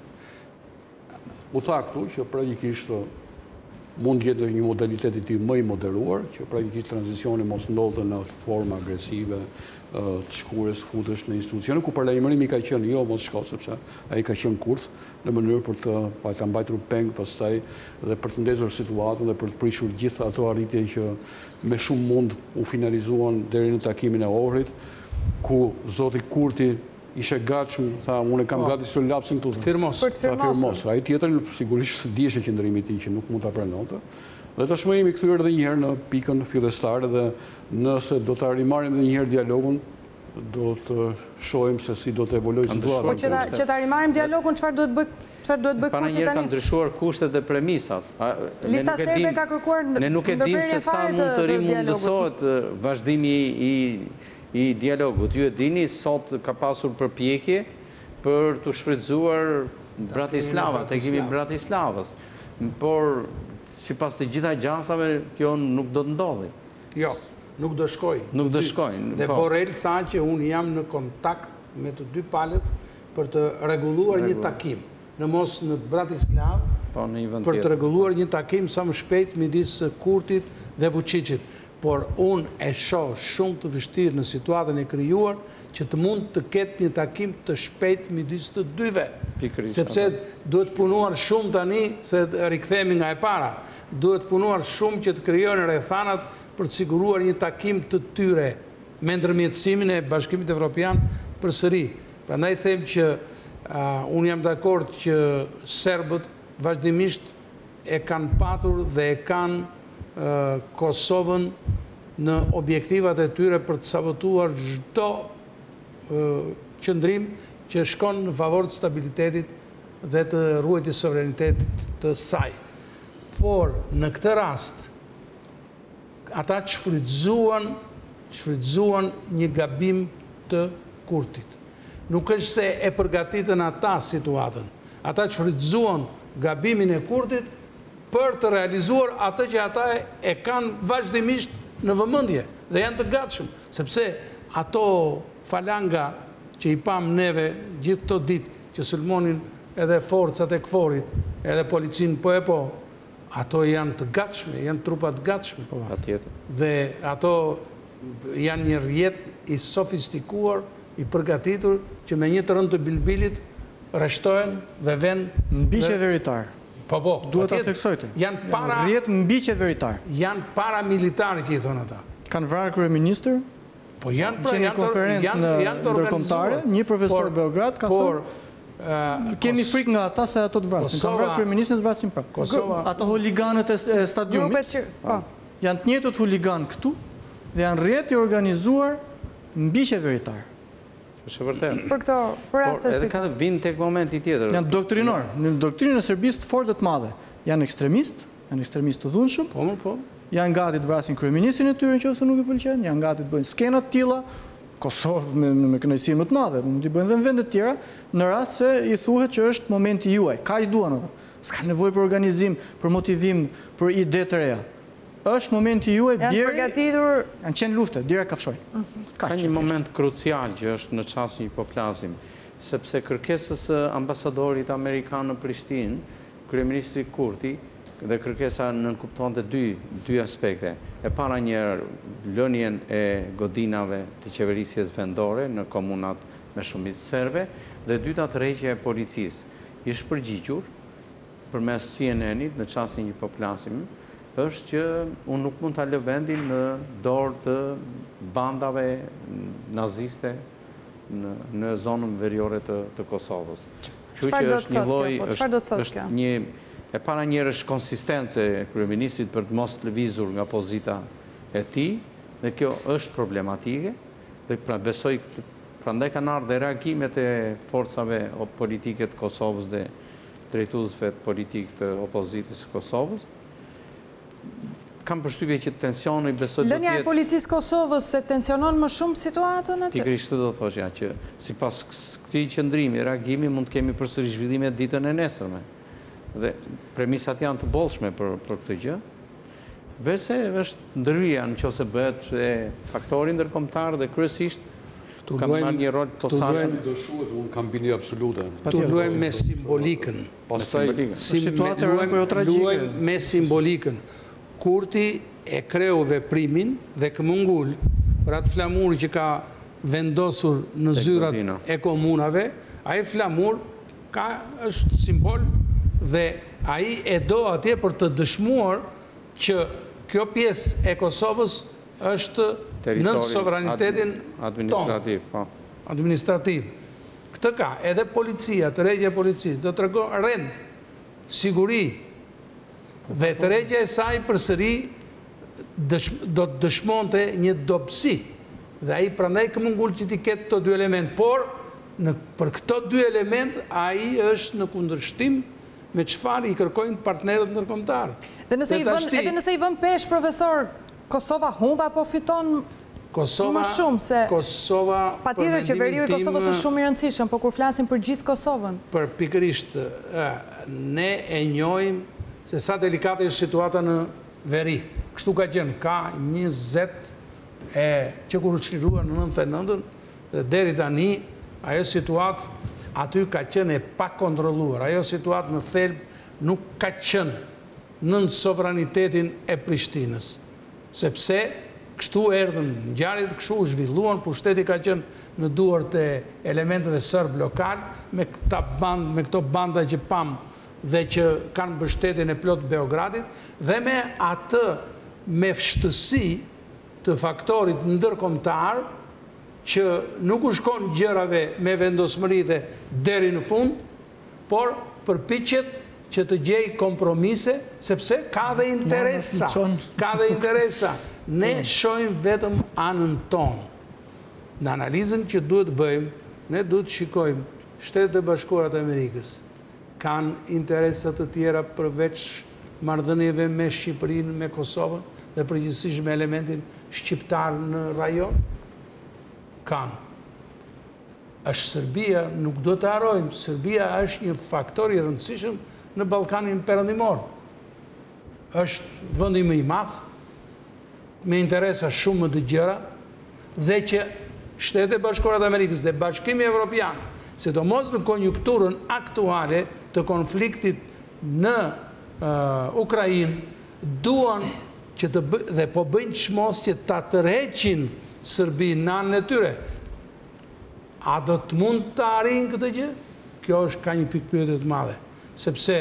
U tha këtu që praktikisht mund jetë një modalitet i tij më i moderuar, që praktikisht tranzicioni mos ndodhte në formë agresive, të shkurës, të futesh në institucione, ku paralajmërimi ka qenë jo mos shko, sepse ai ka qenë kurth në mënyrë për ta mbajtur peng pastaj dhe për të ndezur situatën dhe për të prishur gjithë ato arritje që me shumë mund u finalizuan deri në takimin e Ohrit, ku zoti Kurti ishe gatshëm, tha, unë kam gati së lapsin këtu. Për të firmosur. Ai tjetër sigurisht dihej qëndrimi i tij që nuk mund ta pranonte. Dhe tashmë jemi kthyer edhe një herë në pikën fillestare dhe nëse do ta rimarrim edhe një herë dialogun, do të shohim se si do të evoluojë situata. Po që ta rimarrim dialogun, çfarë duhet bëj Kurti tani? Para njëherë kanë ndryshuar kushtet dhe premisat. Lista serbe ka kërkuar ne nuk e dim se sa mund të rimundësohet vazhdimi i dialogut. Ju e dini, sot ka pasur përpjekje për të shfrytzuar Bratislava, tekimi Bratislavës. Por sipas të gjitha gjasave, kjo nuk do të ndodhi. Jo, nuk do shkojnë. Nuk do shkojnë. Dhe Borrell tha që unë jam në kontakt me të dy palët për të rregulluar një takim. Në mos në Bratislavë, për të rregulluar një takim sa më shpejt midis Kurtit dhe Vučićit. Por unë e shoh shumë të vështirë në situatën e krijuar që të mund të ketë një takim të shpejt midis të dyve. Sepse duhet punuar shumë tani se rikthehemi nga e para. Duhet punuar shumë që të krijohen rrethanat për të siguruar një takim të tyre me ndërmjetësimin e Bashkimit Evropian përsëri. Prandaj them që unë jam dakord që serbët vazhdimisht e kanë patur dhe e kanë Kosovën në objektivat e tyre për të sabotuar çdo qëndrim që shkon në favor të stabilitetit dhe të ruajtjes së suverenitetit të saj. Por në këtë rast ata shfrytzuan një gabim të Kurtit. Nuk është se e përgatitën ata situatën. Ata shfrytzuan gabimin e Kurtit për të realizuar atë që ata e kanë vazhdimisht në vëmendje dhe janë të gatshëm, sepse ato falanga që i pam neve gjithë të ditë që sulmonin edhe forcat e KFOR-it, edhe policinë po, ato janë të gatshme, janë trupa të gatshme. Dhe ato janë një rjet i sofistikuar, i përgatitur, që me një të rënd të bilbilit rreshtojnë dhe vënë mbiqe veritar. Po, duhet ta theksojtë. Janë para rrjet mbiqe veritar. Janë paramilitare që i thonë ata. Kanë vrarë kryeministër? Po janë konferencë ndërkombëtare, një profesor Beograd ka thënë kemi frikë nga ata se ato të vrasin. Kanë vrarë kryeministrin të vrasin prapë. Ato huliganët e stadiumit janë të njëjtët huligan këtu dhe janë rrjet i organizuar mbiqe veritar. Është vërtet. Për këto raste si. Edhe ka vinë tek momenti tjetër. Janë doktrinor. Në doktrinën e Serbisë të fortë të madhe. Janë ekstremistë të dhunshëm. Po. Janë gati të vrasin kryeministrin e tyre nëse nuk i pëlqen, janë gati të bëjnë skena të tilla, Kosovë me kënaqësi më të madhe, mund t'i bëjnë edhe në vende të tjera, në rast se i thuhet që është momenti juaj. Kaq duan ata. S'ka nevojë për organizim, për motivim, për ide të reja. Është momenti juaj, bjeri, janë qenë lufte, dira kafshojnë. Ka një moment krucial që është në çast që po flasim, sepse kërkesës së ambasadorit amerikan në Prishtinë, kryeministri Kurti, dhe kërkesa nënkuptonte dy aspekte. E para një lënien e godinave të qeverisjes vendore në komunat me shumicë serbe, dhe dyta tërheqja e policisë. Ishte përgjigjur përmes CNN-it në çastin që po flasim, është që unë nuk mund ta lë vendin në dorë të bandave naziste në zonën veriore të Kosovës. Kështu që është një lloj, është një e para njërë është konsistence e kryeministrit për të mos lëvizur nga pozita e tij, dhe kjo është problematike, dhe besoj prandaj kanë ardhur dhe reagimet e forcave politike të Kosovës dhe drejtuesve politikë të opozitës së Kosovës. Kam përshtypje që tensioni besoj do të Lënia e policisë Kosovës se tensionon më shumë situatën aty? Pikërisht do thoshja që sipas këtij qëndrimi, reagimi mund të kemi përsëri zhvillime ditën e nesërme. Dhe premisat janë të bollshme për këtë gjë. Vese është ndërhyrja nëse bëhet faktori ndërkombëtar dhe kryesisht kam marrë një rol të posaçëm. Unë kam bindje absolute. Tu luajmë me simbolikën. Luajmë me simbolikën. Kurti e kreu veprimin dhe këmungull për atë flamur që ka vendosur në zyrat e komunave, ai flamur është simbol dhe ai e do atje për të dëshmuar që kjo pjesë e Kosovës është në sovranitetin administrativ. Këtë ka edhe policia, tërheqja e policisë, do të tregon rend, siguri, dhe tërheqja e saj përsëri do të dëshmonte një dobësi. Dhe ai prandaj këmungull që ti ketë këto dy element, por për këto dy element ai është në kundërshtim me çfarë i kërkojnë partnerët ndërkombëtar. Edhe nëse i vën pesh, profesor, Kosova humb apo fiton më shumë se patjetër qeveriu i Kosovës është shumë i rëndësishëm, por kur flasim për gjithë Kosovën. Për pikërisht ne e njohim se sa delikate është situata në veri. Kështu ka qenë, ka 20 që kur u çliruar në 99-ën dhe deri tani ajo situatë aty ka qenë e pa kontrolluar. Ajo situatë në thelb nuk ka qenë në sovranitetin e Prishtinës. Sepse kështu erdhën ngjarjet, kështu u zhvilluan, pushteti ka qenë në duart e elementeve serb lokal me këto banda që pam dhe që kanë mbështetjen e plot Beogradit dhe me atë me vështësi të faktorit ndërkombëtar që nuk u shkon gjërave me vendosmëri dhe deri në fund, por përpiqet që të gjej kompromise, sepse ka dhe interesa. Ka dhe interesa. Ne shohim vetëm anën tonë. Në analizën që duhet bëjmë, ne duhet shikojmë Shtetet e Bashkuara të Amerikës kanë interesat të tjera përveç marrëdhënieve me Shqipërinë, me Kosovën dhe përgjithsisht me elementin shqiptar në rajon? Kanë. Është Serbia, nuk do të harrojmë, Serbia është një faktor i rëndësishëm në Ballkanin Perëndimor. Është vendi më i madh, me interesa shumë më të gjëra, dhe që Shtetet e Bashkuara të Amerikës dhe Bashkimi Evropian, sidomos në konjunkturën aktuale të konfliktit në Ukrainë, duan që dhe po bëjnë çmos që ta tërheqin Serbinë në anën e tyre. A do të mund të arrijnë këtë gjë? Kjo është ka një pikë pyetje të madhe, sepse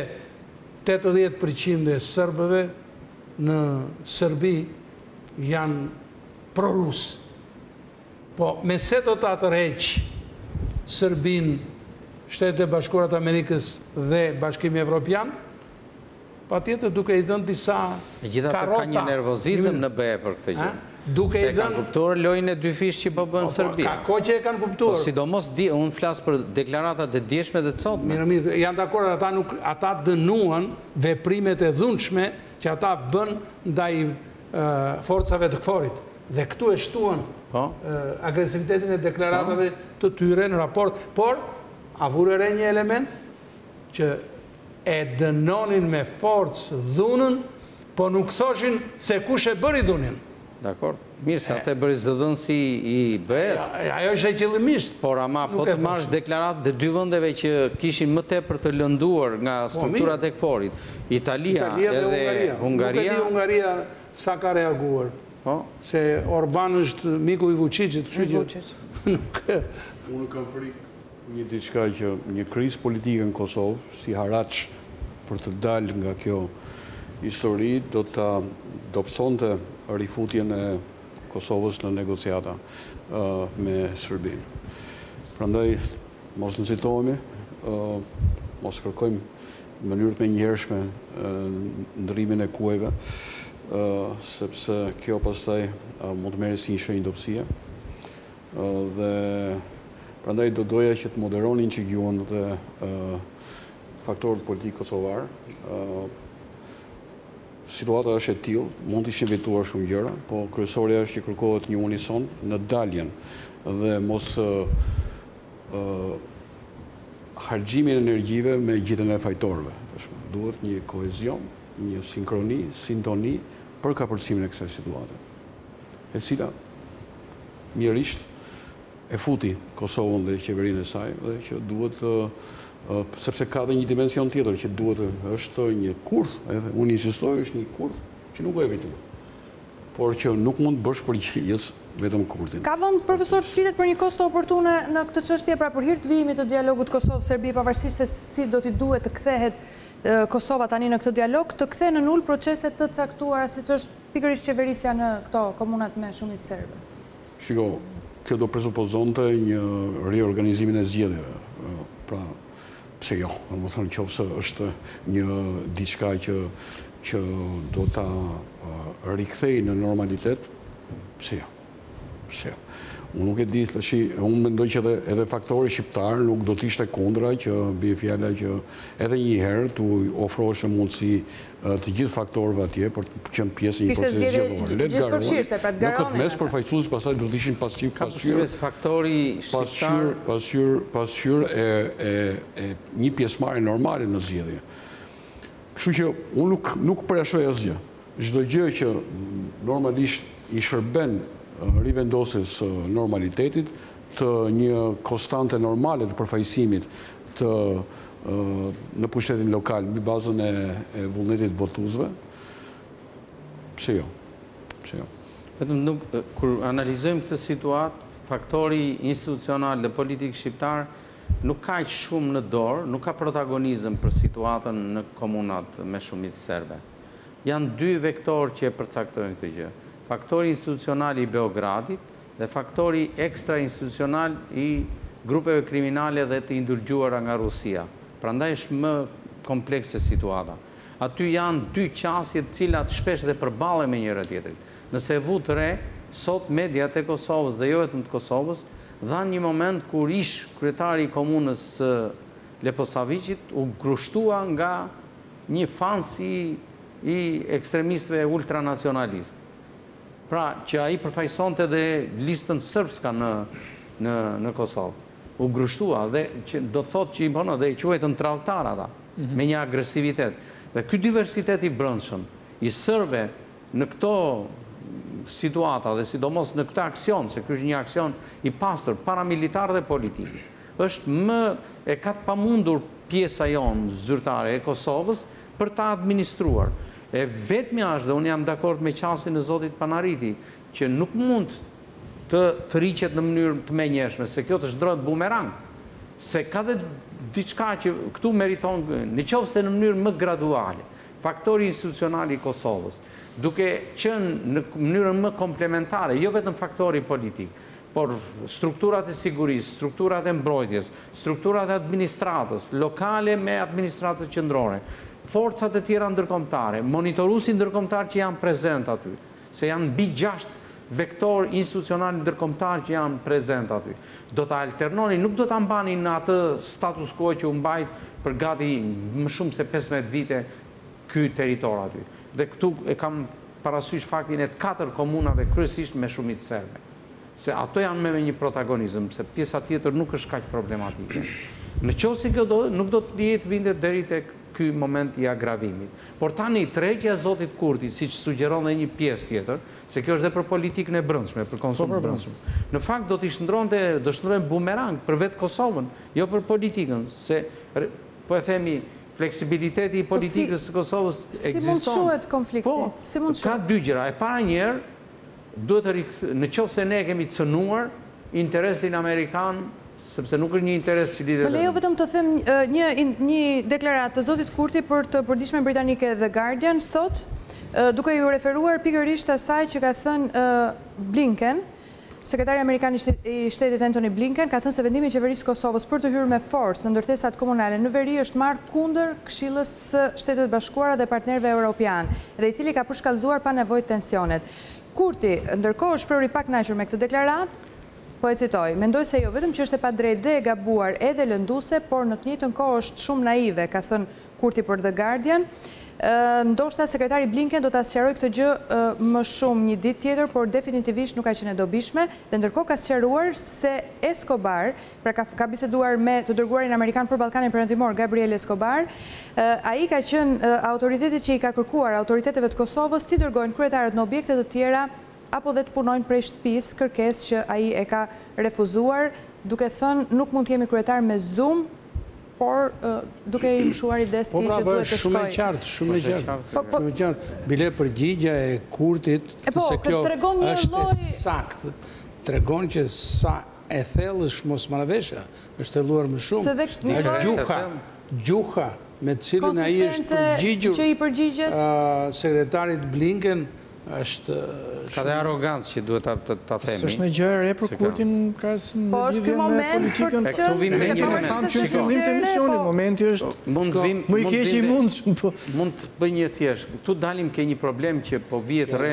80% e serbëve në Serbi janë pro-rus. Po, me se do të tërheq Serbinë, Shtetet e Bashkuara të Amerikës dhe Bashkimi Evropian, patjetër duke i dhënë disa karota. Megjithatë ka një nervozizëm në BE për këtë gjë. Se kanë kuptuar lojën e dy fish që po bën Serbia. Ka kohë që e kanë kuptuar. Po sidomos unë flas për deklaratat e djeshme dhe të sotme. Mirë, janë dakord, ata dënuan veprimet e dhunshme që ata bën ndaj forcave të KFOR-it. Dhe këtu e shtuan agresivitetin e deklaratave të tyre në raport, por a vure re një element që e dënonin me forcë dhunën, po nuk thoshin se kush e bëri dhunin. Dakor. Mirë, se atë e bëri zëdhënësi i BE-s. Ajo është e qëllimisht. Por ama, po të marrësh deklarat dhe dy vendeve që kishin më tepër të lënduar nga strukturat e KFOR-it, Italia edhe Hungaria. Nuk e di Hungaria sa ka reaguar. Se Orban është miku i Vučićit, kështu që nuk e. Unë kam frikë një diçka që një krizë politike në Kosovë, si haraç për të dalë nga kjo histori, do të dobësonte rifutjen e Kosovës në negociata me Serbinë. Prandaj, mos nëzitohemi, mos kërkojmë në mënyrë të menjëhershme ndërrimin e kuajve, sepse kjo pastaj mund të merret si një shenjë dobësie. Dhe prandaj do doja që të moderonin që gjuhën dhe faktorët politik kosovar. Situata është e tillë, mund të ishin evituar shumë gjëra, po kryesorja është që kërkohet një unison në daljen dhe mos harxhimin e energjive me gjitën e fajtorëve. Duhet një kohezion, një sinkroni, sintoni për kapërcimin e kësaj situate, e cila mjerisht e futi Kosovën dhe qeverinë e saj dhe që duhet sepse ka dhe një dimension tjetër që duhet është një kurth, edhe unë insistoj është një kurth që nuk e evitua, por që nuk mund bësh përgjigjës vetëm kurthin. Ka vënd, profesor, të flitet për një kosto oportune në këtë çështje, pra për hir të vijimit të dialogut Kosovë-Serbi, pavarësisht se si do t'i duhet të kthehet Kosova tani në këtë dialog, të kthehen në ul procese të caktuara, siç është pikërisht qeverisja në këto komunat me shumicë serbe. Shiko, kjo do presupozonte një riorganizimin e zgjedhjeve. Pra, pse jo, do të thonë qofse është një diçka që do ta rikthejë në normalitet, pse jo. Pse jo. Unë nuk e di, unë mendoj që edhe faktori shqiptar nuk do t'ishte kundra që bie fjala që edhe një herë t'u ofrohesh mundësi të gjithë faktorëve atje për të qenë pjesë një procesi zgjedhor. Le të garojnë. Në këtë mes përfaqësues pastaj do të ishin pasqyrë faktori shqiptar pasqyrë e një pjesëmarrje normale në zgjedhje. Kështu që unë nuk përjashoj asgjë. Çdo gjë që normalisht i shërben rivendosjes normalitetit, të një konstante normale të përfaqësimit në pushtetin lokal mbi bazën e vullnetit votuesve, pse jo? Vetëm kur analizojmë këtë situatë, faktori institucional dhe politik shqiptar nuk ka shumë në dorë, nuk ka protagonizëm për situatën në komunat me shumicë serbe. Janë dy vektorë që e përcaktojnë këtë gjë. Faktori institucional i Beogradit dhe faktori ekstra institucional i grupeve kriminale dhe të indulgjuara nga Rusia. Prandaj është më komplekse situata. Aty janë dy qasje të cilat shpesh dhe përballen me njëra tjetrin. Nëse e vut re, sot mediat e Kosovës dhe jo vetëm të Kosovës dhanë një moment kur ish kryetari i komunës Leposavicit u grushtua nga një fans i ekstremistëve ultranacionalistë. Pra, që ai përfaqësonte dhe listën sërbska në Kosovë. U grushtua dhe do të thotë që i bënë dhe i quajtën tralltar ata, me një agresivitet. Dhe ky diversitet i brendshëm, i sërbe në këto situata dhe sidomos në këtë aksion, se ky është një aksion i pastër, paramilitar dhe politik, është më e ka të pamundur pjesa jonë zyrtare e Kosovës për ta administruar. E vetmja është, dhe unë jam dakord me qasin e Zotit Panariti, që nuk mund të riqet në mënyrë të menjeshme, se kjo të zhdrohet bumerang. Se ka dhe diçka që këtu meriton, në qoftë se në mënyrë më graduale, faktori institucionali i Kosovës, duke qenë në mënyrën më komplementare, jo vetëm faktori politik, por strukturat e sigurisë, strukturat e mbrojtjes, strukturat e administratës, lokale me administratës qendrore, forcat e tjera ndërkombëtare, monitoruesi ndërkombëtar që janë prezent aty, se janë mbi 6 vektor institucional ndërkombëtar që janë prezent aty. Do ta alternoni, nuk do ta mbanin në atë status quo që u mbajt për gati më shumë se 15 vite ky territor aty. Dhe këtu e kam parasysh faktin e 4 komunave kryesisht me shumicë serbe. Se ato janë me një protagonizëm, se pjesa tjetër nuk është kaq problematike. Në qoftë se kjo nuk do të jetë vinde deri tek ky moment i agravimit. Por tani tregja e Zotit Kurti, siç sugjeron dhe një pjesë tjetër, se kjo është dhe për politikën e brendshme, për konsumin brendshëm. Në fakt do të shndrohen bumerang për vetë Kosovën, jo për politikën, se po e themi fleksibiliteti i politikës së Kosovës ekziston. Si mund quhet konflikti? Po, ka dy gjëra. E para njerë, në qoftë se ne kemi cënuar interesin amerikan, sepse nuk është një interes që lidhet. Më lejo vetëm të them një deklaratë të Zotit Kurti për të përditshme britanike The Guardian sot, duke ju referuar pikërisht asaj që ka thënë Blinken, sekretari amerikan i shtetit Antony Blinken, ka thënë se vendimi i qeverisë Kosovës për të hyrë me forcë në ndërtesat komunale në veri është marrë kundër Këshillës së Shtetet e Bashkuara dhe partnerëve europian, dhe i cili ka përshkallëzuar pa nevojë tensionet. Kurti, ndërkohë, shprehuri pak kënaqur me këtë deklaratë, Po e citoj, mendoj se jo vetëm që është e padrejtë dhe e gabuar edhe lënduese, por në të njëjtën kohë është shumë naive, ka thënë Kurti për The Guardian. Ndoshta sekretari Blinken do ta sqarojë këtë gjë më shumë një ditë tjetër, por definitivisht nuk ka qenë e dobishme, dhe ndërkohë ka sqaruar se Escobar, pra ka biseduar me të dërguarin amerikan për Ballkanin Perëndimor, Gabriel Escobar, ai ka qenë autoritetit që i ka kërkuar autoriteteve të Kosovës t'i dërgojnë kryetarët në objekte të tjera apo dhe të punojnë prej shtëpisë, kërkesë që ai e ka refuzuar, duke thënë nuk mund të jemi kryetar me Zoom, por duke i mshuar ides ti që duhet të shkoj. Shumë e qartë. Bile përgjigja e Kurtit, se kjo është saktë, tregon që sa e thellë është mosmarrëveshja, është thelluar më shumë. Gjuha me të cilën ai është përgjigjur sekretarit Blinken është ka dhe arogancë që duhet ta themi. S'është në gjë e re për Kurtin krahasëm me lidhje me politikën. Këtu vim me një moment që fillim të emisionit, momenti është më i keq i mundshëm. Mund të bëj një thjesht. Këtu dalim ke një problem që po vihet re.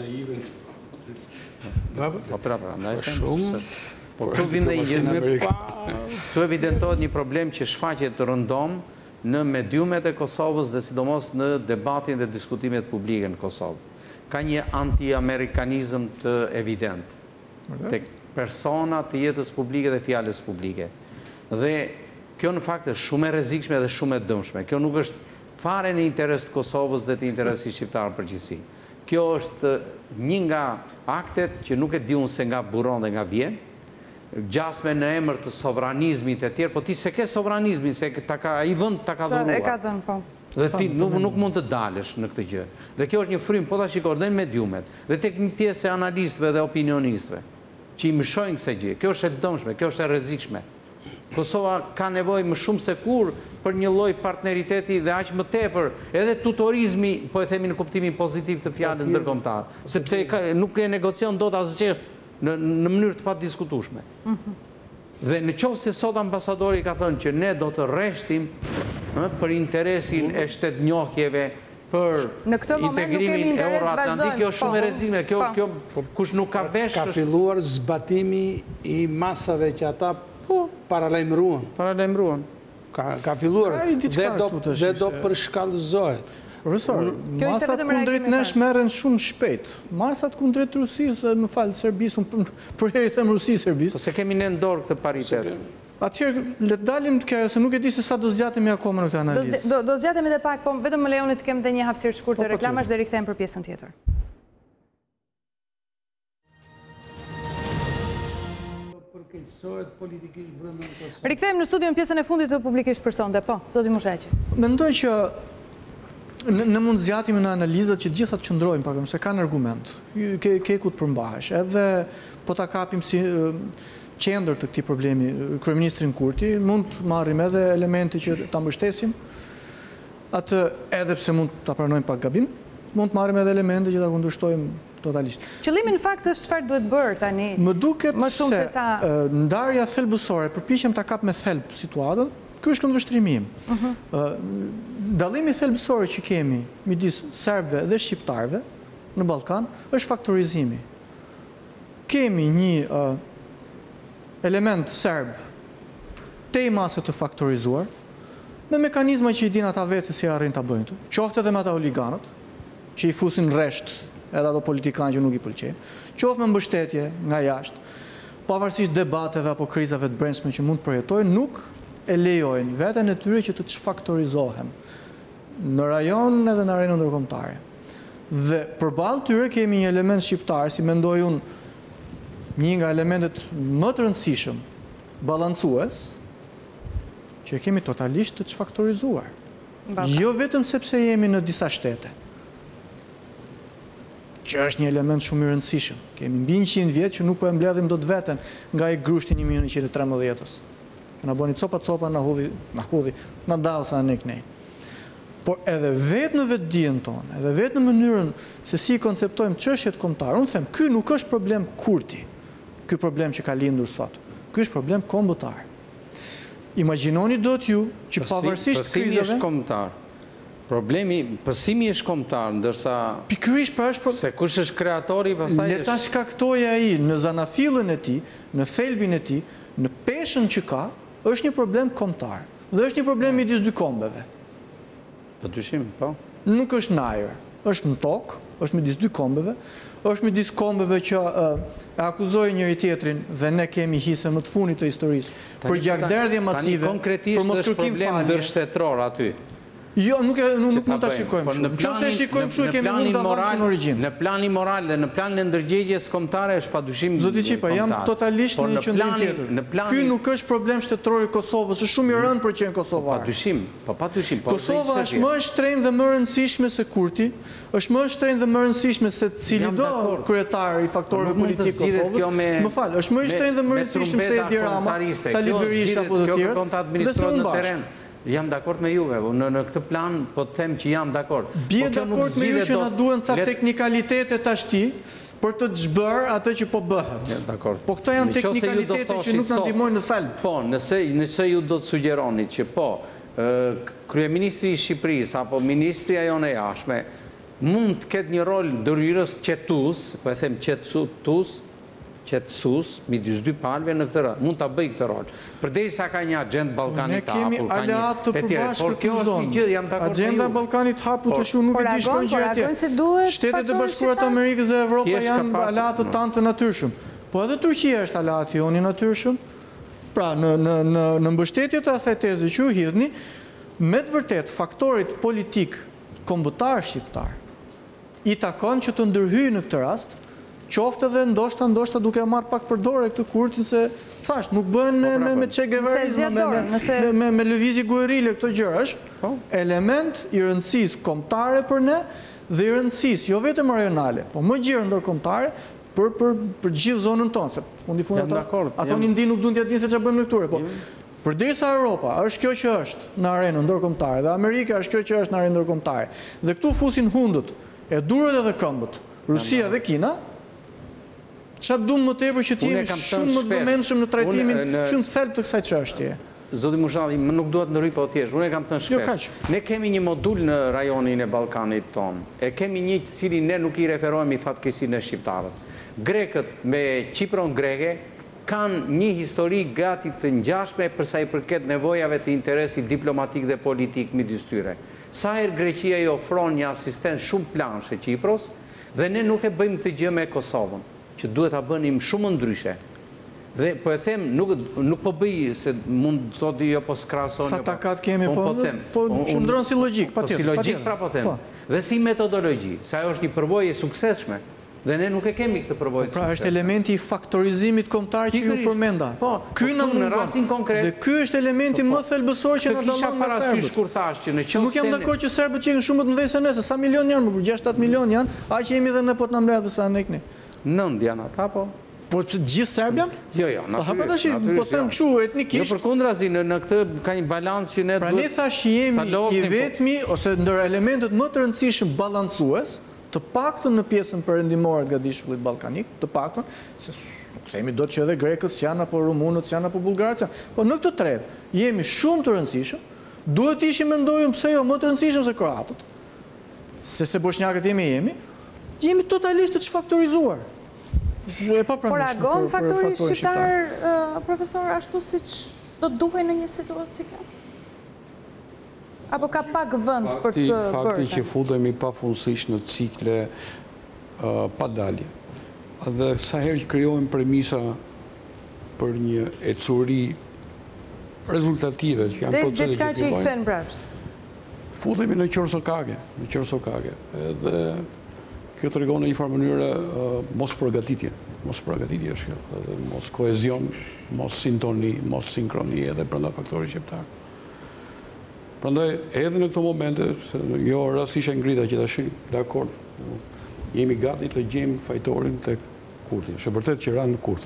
Po pra, ndaj shumë. Po këtu vim dhe një këtu evidentohet një problem që shfaqet rëndom në mediumet e Kosovës dhe sidomos në debatin dhe diskutimet publike në Kosovë. Ka një anti-amerikanizm të evident tek persona të jetës publike dhe fjalës publike. Dhe kjo në fakt është shumë e rrezikshme dhe shumë e dëmshme. Kjo nuk është fare në interes të Kosovës dhe të interesit shqiptar në përgjithësi. Kjo është një nga aktet që nuk e di unë se nga buron dhe nga vjen, gjasme në emër të sovranizmit e tjerë, po ti se ke sovranizmin, se ai vend ta ka dhuruar. E ka dhënë, po. Dhe ti nuk mund të dalësh në këtë gjë. Dhe kjo është një frym, po ta shikoj dhe në mediumet, dhe tek një pjesë e analistëve dhe opinionistëve, që i mëshojnë kësaj gjë. Kjo është e dëmshme, kjo është e rrezikshme. Kosova ka nevojë më shumë se kur për një lloj partneriteti dhe aq më tepër, edhe tutorizmi, po e themi në kuptimin pozitiv të fjalës ndërkombëtar, sepse nuk e negocion dot asgjë në mënyrë të padiskutueshme. Dhe në qoftë se sot ambasadori ka thënë që ne do të rreshtim për interesin e shtetnjohjeve, për integrimin euroatlantik, kjo është shumë e rrezikshme. Kjo kush nuk ka vesh ka filluar zbatimi i masave që ata paralajmëruan. Ka filluar dhe do përshkallëzohet. Profesor, masat kundrejt nesh merren shumë shpejt. Masat kundrejt Rusisë, më falë, Serbisë, për herë i them Rusisë, Serbisë. Se kemi në dorë këtë paritet. Atëherë, le të dalim të kjo, se nuk e di se sa do zgjatemi akoma në këtë analizë. Do zgjatemi dhe pak, po vetëm më lejoni të kem dhe një hapësirë shkurtë të reklamash dhe rikthejmë për pjesën tjetër. Rikthejmë në studion pjesën e fundit të publikisht për sonde, po, zoti Musheqi. Mendoj që në mund zgjatemi në analizat që gjithat qëndrojnë pakëm, se kanë argument, ke ku të përmbahesh, edhe po ta kapim si qendër të këtij problemi, kryeministrin Kurti, mund të marrim edhe elemente që ta mbështesim, atë edhe pse mund ta pranojmë pak gabim, mund të marrim edhe elemente që ta kundërshtojmë totalisht. Qëllimi në fakt është çfarë duhet bërë tani? Më duket se ndarja thelbësore, përpiqem ta kap me thelb situatën. Ky është këndvështrimi im. Dallimi thelbësor që kemi midis serbëve dhe shqiptarëve në Ballkan është faktorizimi. Kemi një element serb te i masë të faktorizuar me mekanizma që i din ata vetë se si arrin ta bëjnë. Qoftë edhe me ata oliganët që i fusin rresht edhe ato politikanë që nuk i pëlqejnë, qoftë me mbështetje nga jashtë, pavarësisht debateve apo krizave të brendshme që mund të përjetojnë, nuk e lejojnë veten e tyre që të çfaktorizohen në rajon edhe në arenën ndërkombëtare. Dhe përballë tyre kemi një element shqiptar, si mendoj unë, një nga elementet më të rëndësishëm balancues, që kemi totalisht të çfaktorizuar. Jo vetëm sepse jemi në disa shtete, që është një element shumë i rëndësishëm. Kemi mbi 100 vjet që nuk po e mbledhim dot veten nga i grushti 1913-s. Na bëni copa na hudhi, na dausa në kënej. Por edhe vetë në vetdijen tonë, edhe vetë në mënyrën se si konceptojmë çështjet kombëtare, unë them, ky nuk është problem Kurti. Ky problem që ka lindur sot. Ky është problem kombëtar. Imagjinoni dot ju që pavarësisht krizave është kombëtar. Problemi, pësimi është kombëtar, ndërsa... Pikërisht pra është... Se kush është kreatori, pastaj Le ta shkaktoj ai në zanafillën e tij, në thelbin e tij, në peshën që ka, është një problem kombëtar. Dhe është një problem midis dy kombeve. Po dyshim, po. Nuk është në ajër, është në tokë, është midis dy kombeve, është midis kombeve që e akuzojnë njëri tjetrin dhe ne kemi hise më të fundit të historisë për gjakderdhje masive, tani konkretisht është problem ndërshtetëror aty. Jo, nuk mund ta shikojmë kështu. Nëse shikojmë kështu kemi mund ta vëmë në origjinë. Në planin moral dhe në planin e ndërgjegjjes kombëtare është padyshim. Zoti Qipa, jam totalisht në një qendrim tjetër. Ky nuk është problem shtetëror i Kosovës, është shumë i rëndë për qenë kosovar. Padyshim. Kosova është më e shtrenjtë dhe më e rëndësishme se Kurti, është më e shtrenjtë dhe më e rëndësishme se cili do kryetar i faktorëve politik Kosovës. Më fal, është më e shtrenjtë dhe më e rëndësishme se Edi Rama, Sali Berisha apo të tjerë. Jam dakord me juve, në këtë plan po të them që jam dakord. Bie dakord me ju që na duhen ca teknikalitete tashti për të zhbër atë që po bëhet. Po këto janë teknikalitete që nuk na ndihmojnë në thelb. Po, nëse ju do të sugjeroni që po, kryeministri i Shqipërisë apo ministri ajo e jashtme mund të ketë një rol ndërhyrës qetësues, po e them qetësues midis dy palëve në këtë rol. Mund ta bëj këtë rol. Përderisa ka një agjendë Ballkanit të hapur, ne kemi aleat të përbashkët në zonë. Agjenda Ballkanit të hapur të shumë nuk e di shkojnë gjëra tjetër. Shtetet e Bashkuara të Amerikës dhe Evropa janë aleat të tanë të natyrshëm. Po edhe Turqia është aleat joni natyrshëm. Pra, në mbështetje të asaj teze që u hidhni, me të vërtet faktorit politik kombëtar shqiptar i takon që të ndërhyjë në këtë rast, qoftë edhe ndoshta duke marrë pak përdore këtë Kurtin se thash, nuk bëhen me Che Guevarizëm, me lëvizje guerile këto gjëra. Është element i rëndësisë kombëtare për ne dhe i rëndësisë jo vetëm rajonale, po më gjerë ndërkombëtare për gjithë zonën tonë, se fundi ato një ndi nuk duan t'ja dinë se çfarë bëjmë në këtyre, po përderisa Europa është kjo që është në arenën ndërkombëtare dhe Amerika është kjo që është në arenën ndërkombëtare dhe këtu fusin hundët e durët edhe këmbët, Rusia dhe Kina, çfarë duam më tepër që të jemi shumë më të vëmendshëm në trajtimin shumë thelb të kësaj çështjeje. Zoti Mushalli, më nuk duhet ndërhyj po thjesht. Unë e kam thënë shpesh. Ne kemi një modul në rajonin e Ballkanit ton. E kemi një të cilin ne nuk i referohemi fatkeqësi në shqiptarët. Grekët me Kipron greke kanë një histori gati të ngjashme përsa i përket nevojave të interesit diplomatik dhe politik midis tyre. Sa herë Greqia i ofron një asistent shumë planshë Kipros dhe ne nuk e bëjmë këtë gjë me Kosovën, që duhet ta bënim shumë ndryshe. Dhe po e them, nuk po bëj se mund të thotë jo po skrahasoni. Sa takat kemi po qëndron si logjik, patjetër. Si logjik pra po them. Dhe si metodologji, se ajo është një përvojë e suksesshme. Dhe ne nuk e kemi këtë përvojë. Pra është elementi i faktorizimit kombëtar që ju përmenda. Ky në rastin konkret. Dhe ky është elementi më thelbësor që na dallon nga serbët. Kur thash që në qoftë nuk jam dakord që serbët qenë shumë më të mëdhenj se ne, se sa milion janë, më 6-7 milion janë, aq jemi edhe ne po të na mbledh sa ne këni. 9 janë ata po. Po gjithë Serbian? Jo, natyrisht. Po them kështu etnikisht. Jo përkundrazi, në këtë ka një balancë që ne duhet. Pra ne thash jemi i vetmi ose ndër elementet më të rëndësishëm balancues, të paktën në pjesën perëndimore të gadishullit ballkanik, të paktën, se nuk themi dot që edhe grekët janë apo rumunët janë apo bullgarët janë, po në këtë tredh jemi shumë të rëndësishëm, duhet të ishim mendojmë pse jo më të rëndësishëm se kroatët. Se bosnjakët jemi totalisht të çfaktorizuar. Por agon faktori shqiptar, profesor, ashtu siç do të duhej në një situatë si kjo? Apo ka pak vend për të bërë? Fakti që futemi pafundësisht në cikle pa dalje. Dhe sa herë që krijohen premisa për një ecuri rezultative, që janë proceset që diçka që i kthen brapsht. Futemi në qorsokake, Edhe kjo të regon në një farë mënyrë mos përgatitje është kjo, edhe mos kohezion, mos sintoni, mos sinkroni edhe brenda faktorit shqiptar. Prandaj edhe në këto momente, se jo rastisht e ngrita që tash, dakord, jemi gati të gjejmë fajtorin tek Kurti. Është vërtet që ranë në Kurt.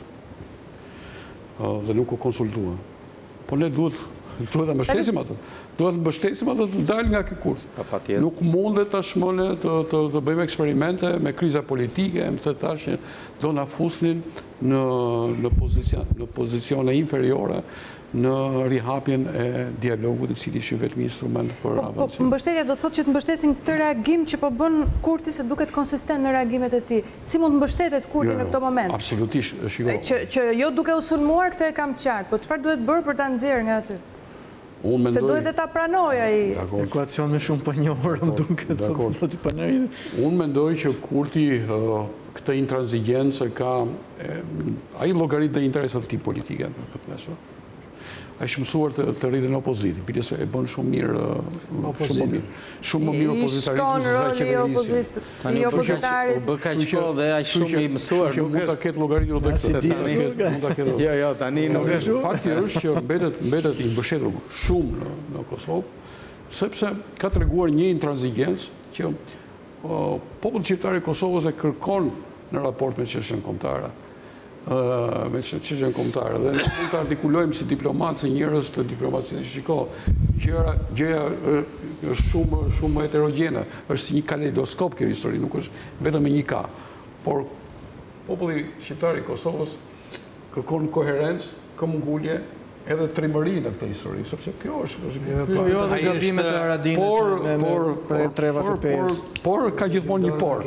Dhe nuk u konsultua. Po ne duhet të mbështesim ato. Duhet të mbështesim ato të dalë nga ky Kurt. Nuk mundet tashmë të bëjmë eksperimente me kriza politike, më thë tash do na fusnin në pozicione inferiore në rihapjen e dialogut, i cili është vetëm instrument për avancim. Mbështetja do të thotë që të mbështesin këtë reagim që po bën Kurti, se duket konsistent në reagimet e tij. Si mund të mbështetet Kurti në këtë moment? Absolutisht, Që jo duke u sulmuar, këtë e kam qartë, po çfarë duhet bërë për ta nxjerrë nga aty? Se duhet e ta pranoj ai. Ekuacion me shumë për një orë, më duket. Unë mendoj që Kurti këtë intransigjencë ka, ai llogarit dhe interesat e tij politike në këtë mesur. Ai është mësuar të rritë në opozitë, bile se e bën shumë mirë, shumë më mirë opozitarizmi se sa i opozitarit. U bë kaq kohë dhe aq shumë i mësuar, nuk mund ta ketë llogaritur edhe këtë. Jo, tani nuk është. Fakti është që mbetet i mbështetur shumë në Kosovë, sepse ka treguar një intransigjencë që populli shqiptar i Kosovës e kërkon në raport me çështjen kombëtare. Me çështjen kombëtare dhe ne mund të artikulojmë si diplomatë, si njerëz të diplomacisë, shiko, gjëja është shumë heterogjene, është si një kaleidoskop kjo histori, nuk është vetëm me një ka. Por populli shqiptar i Kosovës kërkon koherencë, këmbgulje, edhe trimëri në këtë histori, sepse kjo është jo dhe gabimet e Haradinës me trevat e pes. Por ka gjithmonë një por.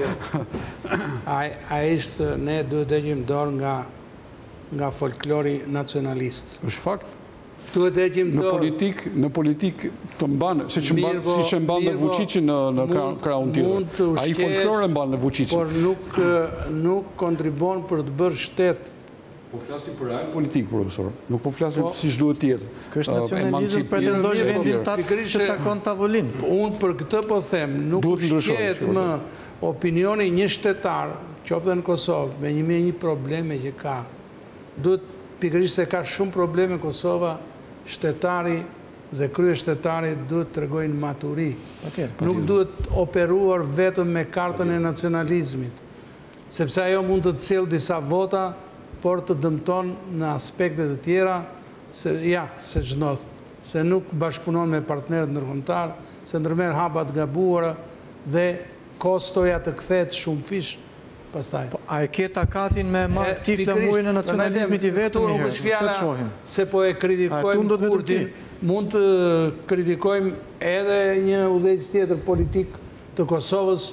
Ne duhet të heqim dorë nga folklori nacionalist. Është fakt. Duhet të heqim dorë. Në politik të mbanë, si që mbanë dhe Vučići në kraun tjetër. A i folklore mbanë në Vučići. Por nuk kontribon për të bërë shtet. Po flasim për real politik, profesor. Nuk po flasim si duhet tjetë. Kështë nacionalizm pretendoj vendimtar që takon tavolinë. Unë për këtë po them, nuk shqet më opinioni një shtetar, qoftë në Kosovë, me një probleme që ka. Duhet, pikërisht se ka shumë probleme Kosova, shtetari dhe krye shtetari duhet të tregojnë maturi. Nuk duhet operuar vetëm me kartën e nacionalizmit, sepse ajo mund të cilë disa vota, por të dëmton në aspektet e tjera, se ç'ndodh, se nuk bashkëpunon me partnerët ndërkombëtar, se ndërmerr hapa të gabuara dhe kostoja të kthehet shumë fish pastaj. A e ke takatin me marrë ti flamurin e nacionalizmit i vetëm një herë? Këtë shohim. Se po e kritikojmë Kurtin, mund të kritikojmë edhe një udhëheqës tjetër politik të Kosovës,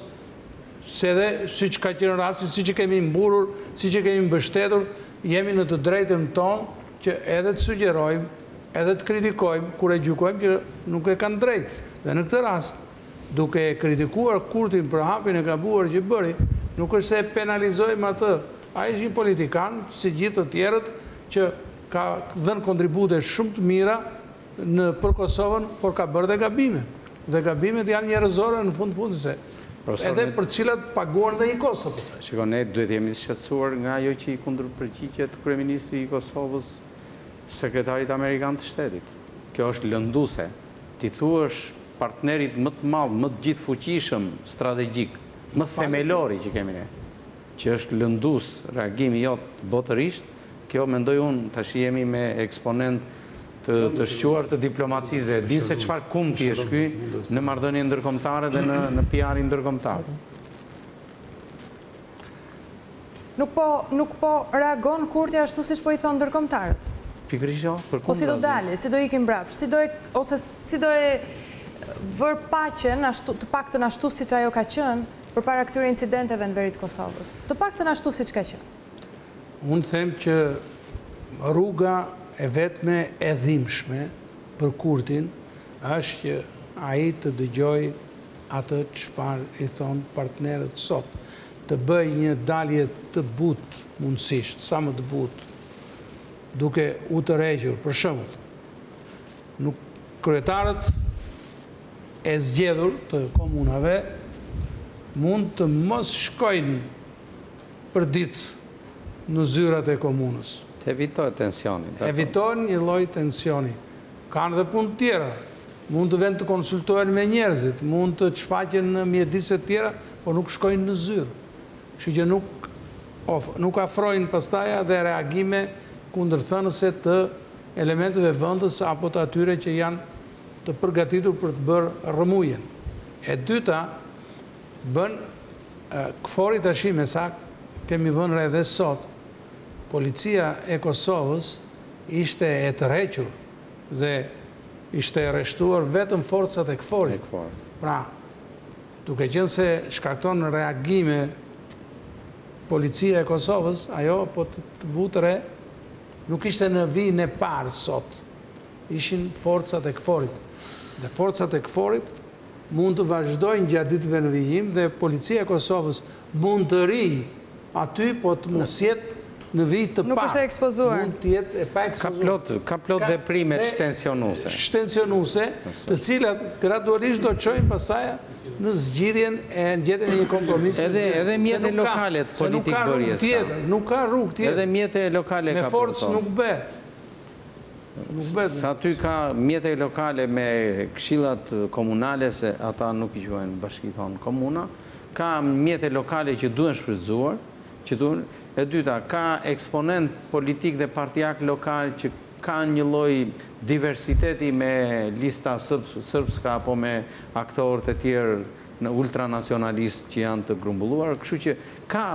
se edhe si që ka qenë rasti, si që kemi mburur, si që kemi mbështetur, jemi në të drejtën tonë që edhe të sugjerojmë, edhe të kritikojmë, kur e gjykojmë që nuk e kanë drejtë. Dhe në këtë rast, duke e kritikuar Kurtin për hapin e gabuar që bëri, nuk është se penalizojmë atë. A ishtë një politikan, si gjithë të tjerët, që ka dhënë kontribute shumë të mira për Kosovën, por ka bërë dhe gabime. Dhe gabimet janë njerëzore në fundse. Edhe për cilat paguan dhe një Kosovë pësaj. Shiko, ne duhet jemi të shqetësuar nga ajo që i kundërpërgjigjet kryeministri i Kosovës sekretarit Amerikan të Shtetit. Kjo është lënduse. Ti thuash partnerit më të madh, më të gjithë fuqishëm strategjik, më themelori që kemi ne, që është lëndus reagimi jot botërisht, kjo mendoj unë tash jemi me eksponent të shquar të diplomacisë dhe din se çfarë kumti është ky në marrëdhënie ndërkombëtare dhe në PR-in ndërkombëtar. Nuk po reagon Kurti ashtu siç po i thon ndërkombëtarët. Pikërisht jo, për Po si do dalë, si do ikim mbrapsht, si do e vër paqen të paktën ashtu siç ajo ka qenë përpara këtyre incidenteve në veri të Kosovës. Të paktën ashtu siç ka qenë. Unë them që rruga e vetme e dhimbshme për Kurtin është që ai të dëgjoj atë çfarë i thon partnerët sot, të bëj një dalje të butë mundësisht, sa më të butë, duke u tërhequr, për shembull, nuk kryetarët e zgjedhur të komunave mund të mos shkojnë për ditë në zyrat e komunës. Të evitojnë tensioni. Evitojnë një lloj tensioni. Kanë dhe punë tjera. Mund të vend të konsultohen me njerëzit, mund të shfaqen në mjedise tjera, por nuk shkojnë në zyrë. Kështu që nuk afrojnë pastaj dhe reagime kundërthënëse të elementeve vendës apo të atyre që janë të përgatitur për të bërë rrëmujën. E dyta, bën KFOR-i tash me sakt kemi vënë re dhe sot, policia e Kosovës ishte e tërhequr dhe ishte arrestuar vetëm forcat e KFOR-it. Pra, duke qenë se shkakton reagime policia e Kosovës, ajo po të vutre nuk ishte në vijin e parë sot. Ishin forcat e KFOR-it. Dhe forcat e KFOR-it mund të vazhdojnë gjatë ditëve në vijim dhe policia e Kosovës mund të rijë aty, po të mos jetë në vijë të parë. Nuk është e ekspozuar. Mund të jetë e pa ekspozuar. Ka plot veprime shtensionuse. Shtensionuse, të cilat gradualisht do të çojnë pastaj në zgjidhjen e gjetjen e një kompromisi. Edhe mjete lokale të politikë bërjes. Nuk ka rrugë tjetër. Edhe mjete lokale ka. Me forcë nuk bëhet. Sa aty ka mjete lokale me këshillat komunale, se ata nuk i quajnë bashki thonë komuna, ka mjete lokale që duhen shfrytzuar, e dyta, ka eksponent politik dhe partijak lokal që ka një lloj diversiteti me lista sërbska apo me aktorët e tjerë në ultranacionalist që janë të grumbulluar, kështu që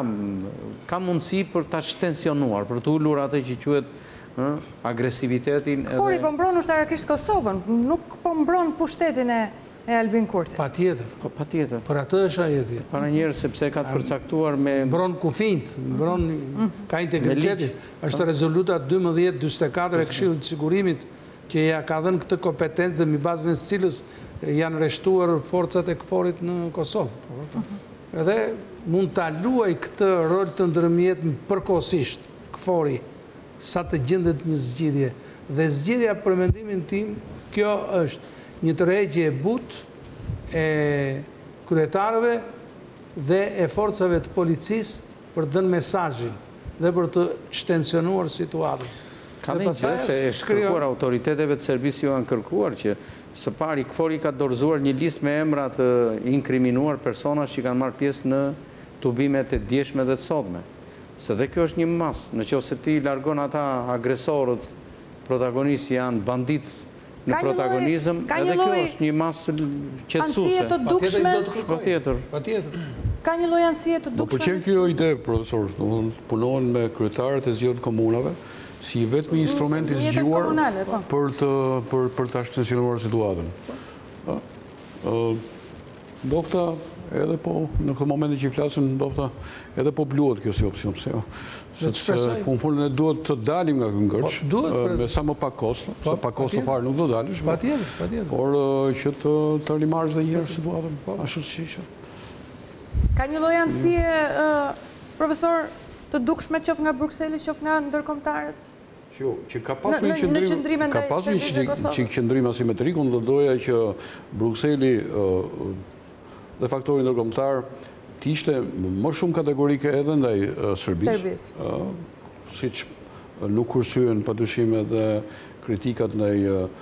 ka mundësi për ta shtensionuar, për të ulur atë që quhet agresivitetin. KFOR-i po mbron ushtarakisht Kosovën, nuk po mbron pushtetin e Albin Kurti. Patjetër. Patjetër. Për atë është ajeti. Para njerë sepse ka të përcaktuar me... Mbron kufijt, ka integriteti. Është rezoluta 1244 e Këshillit të Sigurimit që ja ka dhënë këtë kompetencë dhe mbi bazën e cilës janë rreshtuar forcat e KFOR-it në Kosovë. Edhe mund ta luaj këtë rol të ndërmjetëm përkohësisht KFOR-i sa të gjendet një zgjidhje. Dhe zgjidhja për mendimin tim, kjo është një tërheqje e butë e kryetarëve dhe e forcave të policisë për të dhënë mesazhin dhe për të shtensionuar situatën. Ka dhe një se e shkërkuar autoriteteve të Serbisë ju janë kërkuar që së pari KFOR-i ka dorëzuar një listë me emra të inkriminuar persona që kanë marrë pjesë në tubimet e djeshme dhe të sotme. Se dhe kjo është një masë, në që ose ti largon ata agresorët, protagonistë janë bandit në protagonizm, edhe kjo është një masë qetësuese. Anësie të dukshme? Patjetër. Ka një lloj anësie të dukshme? Po pëlqen kjo ide, profesor, punohen me kryetarët e zgjedhjeve komunave si vetëm instrument i zgjuar për ta shtensionuar situatën. Dofta edhe po, në këtë moment që i flasim, dofta edhe po bluhet kjo si opcion, pse jo. Sepse punën e duhet të dalim nga ky ngërç, me sa më pak kosto, se pa kosto fare nuk do dalësh. Patjetër. Por që të rimarrësh dhe një herë situatën, ashtu siç ishte. Ka një lloj anësie, profesor, të dukshme qoftë nga Brukseli, qoftë nga ndërkombëtarët? Që ka pasur një qëndrim asimetrik, unë do doja që Brukseli dhe faktori ndërkombëtar të ishte më shumë kategorike edhe ndaj Serbisë, siç nuk kursyen padyshim edhe kritikat ndaj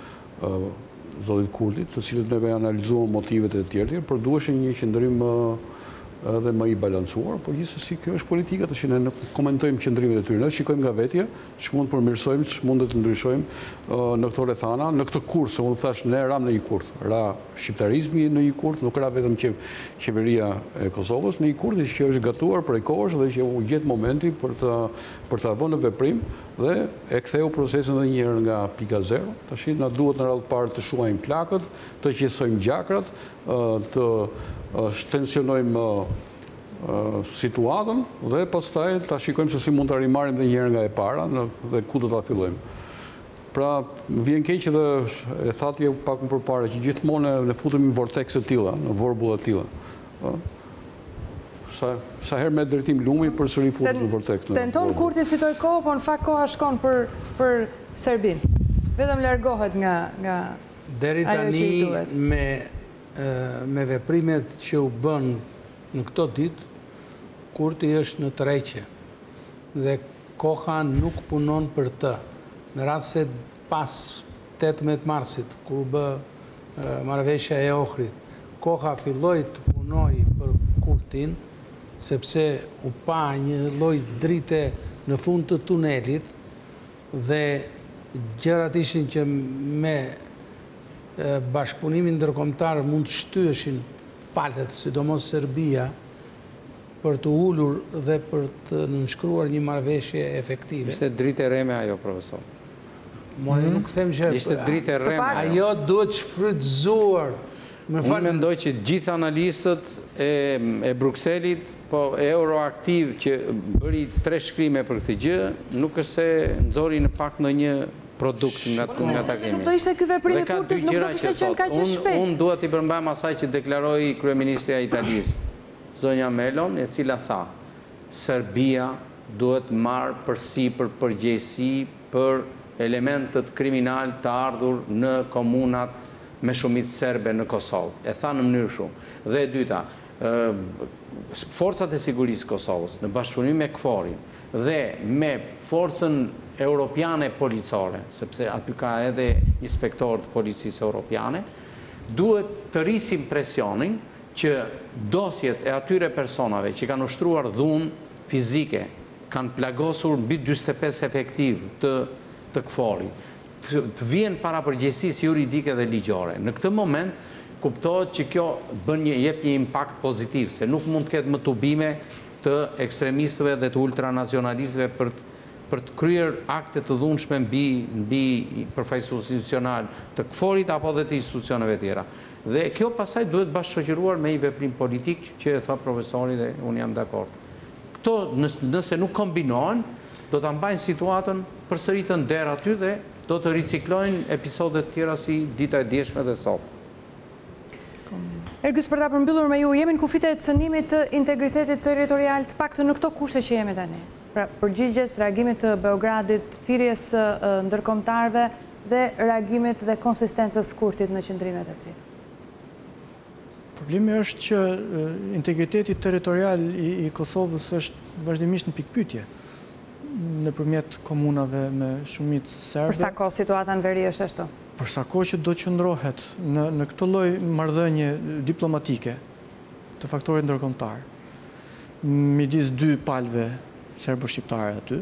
zotit Kurtit, të cilët neve analizuam motivet e tjerë, por duheshin një qëndrim edhe më i balancuar, por gjithsesi kjo është politika, tash ne nuk komentojmë qëndrimet e tyre, ne shikojmë nga vetja, ç'mund të përmirësojmë, ç'mund të ndryshojmë në këto rrethana, në këtë kurth, unë thash ne ram në një kurth, ra shqiptarizmi në një kurth, nuk ra vetëm qeveria e Kosovës në një kurth që është gatuar prej kohësh dhe që u gjet momenti për ta vënë në veprim dhe e ktheu procesin edhe një herë nga pika zero. Tash na duhet në radhë parë të shuajmë flakët, të qetësojmë gjakrat, të shtensionojmë situatën dhe pastaj ta shikojmë se si mund ta rimarrim edhe një herë nga e para dhe ku do ta fillojmë. Pra, vjen keq edhe e thatë pak më përpara që gjithmonë ne futemi në vortekse të tilla, në vorbulla të tilla. Sa herë me drejtim lumi përsëri futet në vorteks. Tenton Kurti të fitoj kohë, po në fakt koha shkon për Serbinë. Vetëm largohet nga deri tani me veprimet që u bën në këto ditë, Kurti është në tërheqje dhe koha nuk punon për të. Në rast se pas 18 marsit, kur u bë marrëveshja e Ohrit, koha filloi të punoj për Kurtin, sepse u pa një lloj drite në fund të tunelit dhe gjërat ishin që me bashkëpunimin ndërkombëtar mund të shtyeshin palët, sidomos Serbia, për të ullur dhe për të nënshkruar një marrëveshje efektive. Ishte dritë e reme ajo, profesor. Nuk them që... Ishte dritë e reme. Ajo duhet shfrytzuar. Unë mendoj që gjithë analistët e Brukselit, po Euroaktiv që bëri 3 shkrime për këtë gjë, nuk është se nxori në pak në një produkt nga takimi. Nuk do ishte ky veprim i kurtit, nuk do kishte qenë kaq shpejt. Unë duhet i përmbajmë asaj që deklaroi kryeministrja e Italisë, zonja Melon, e cila tha, Serbia duhet marrë përsipër përgjegjësi për elementët kriminal të ardhur në komunat me shumicë serbe në Kosovë. E tha në mënyrë shumë. Dhe e dyta, forcat e sigurisë Kosovës në bashkëpunim me KFOR-in dhe me forcën europiane policore, sepse aty ka edhe inspektorët policisë europiane, duhet të rrisim presionin që dosjet e atyre personave që kanë ushtruar dhunë fizike, kanë plagosur mbi 45 efektiv të KFOR-it, të vjen para përgjegjësisë juridike dhe ligjore. Në këtë moment kuptohet që kjo jep një impakt pozitiv, se nuk mund të ketë më tubime të ekstremistëve dhe të ultranacionalistëve për të kryer akte të dhunshme mbi përfaqësues institucional të KFOR-it apo dhe të institucioneve tjera. Dhe kjo pasaj duhet bashkëshoqëruar me një veprim politik që e tha profesori dhe unë jam dakord. Këto nëse nuk kombinohen, do ta mbajnë situatën përsëritën der aty dhe do të riciklojnë episodet tjera si dita e djeshme dhe sot. Ergës, për ta përmbyllur me ju, jemi në kufite e cënimit të integritetit territorial të paktën në këto kushte që jemi tani. Pra, përgjigjes, reagimit të Beogradit, thirrjes ndërkombëtarëve dhe reagimit dhe konsistencës kurtit në qëndrimet e tij. Problemi është që integriteti territorial i Kosovës është vazhdimisht në pikpyetje nëpërmjet komunave me shumicë serbe. Për sa kohë situata në veri është ashtu? Për sa kohë që do qëndrohet në këtë lloj marrëdhënie diplomatike të faktorit ndërkombëtar midis dy palëve serbo-shqiptare aty,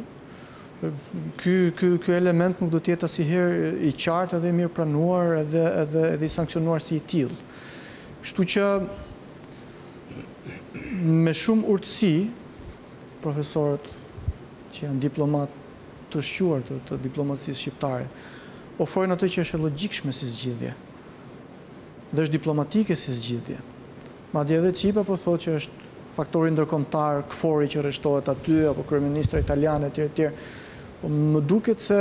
ky element nuk do të jetë asnjëherë i qartë edhe i mirë pranuar edhe i sankcionuar si i tillë. Kështu që me shumë urtësi profesorët që janë diplomat të shquar të diplomacisë shqiptare, ofrojnë atë që është logjikshme si zgjidhje. Dhe është diplomatike si zgjidhje. Madje edhe Çipa po thotë që është faktori ndërkombëtar, KFOR-i që rreshtohet aty apo kryeministra italiane etj. Po më duket se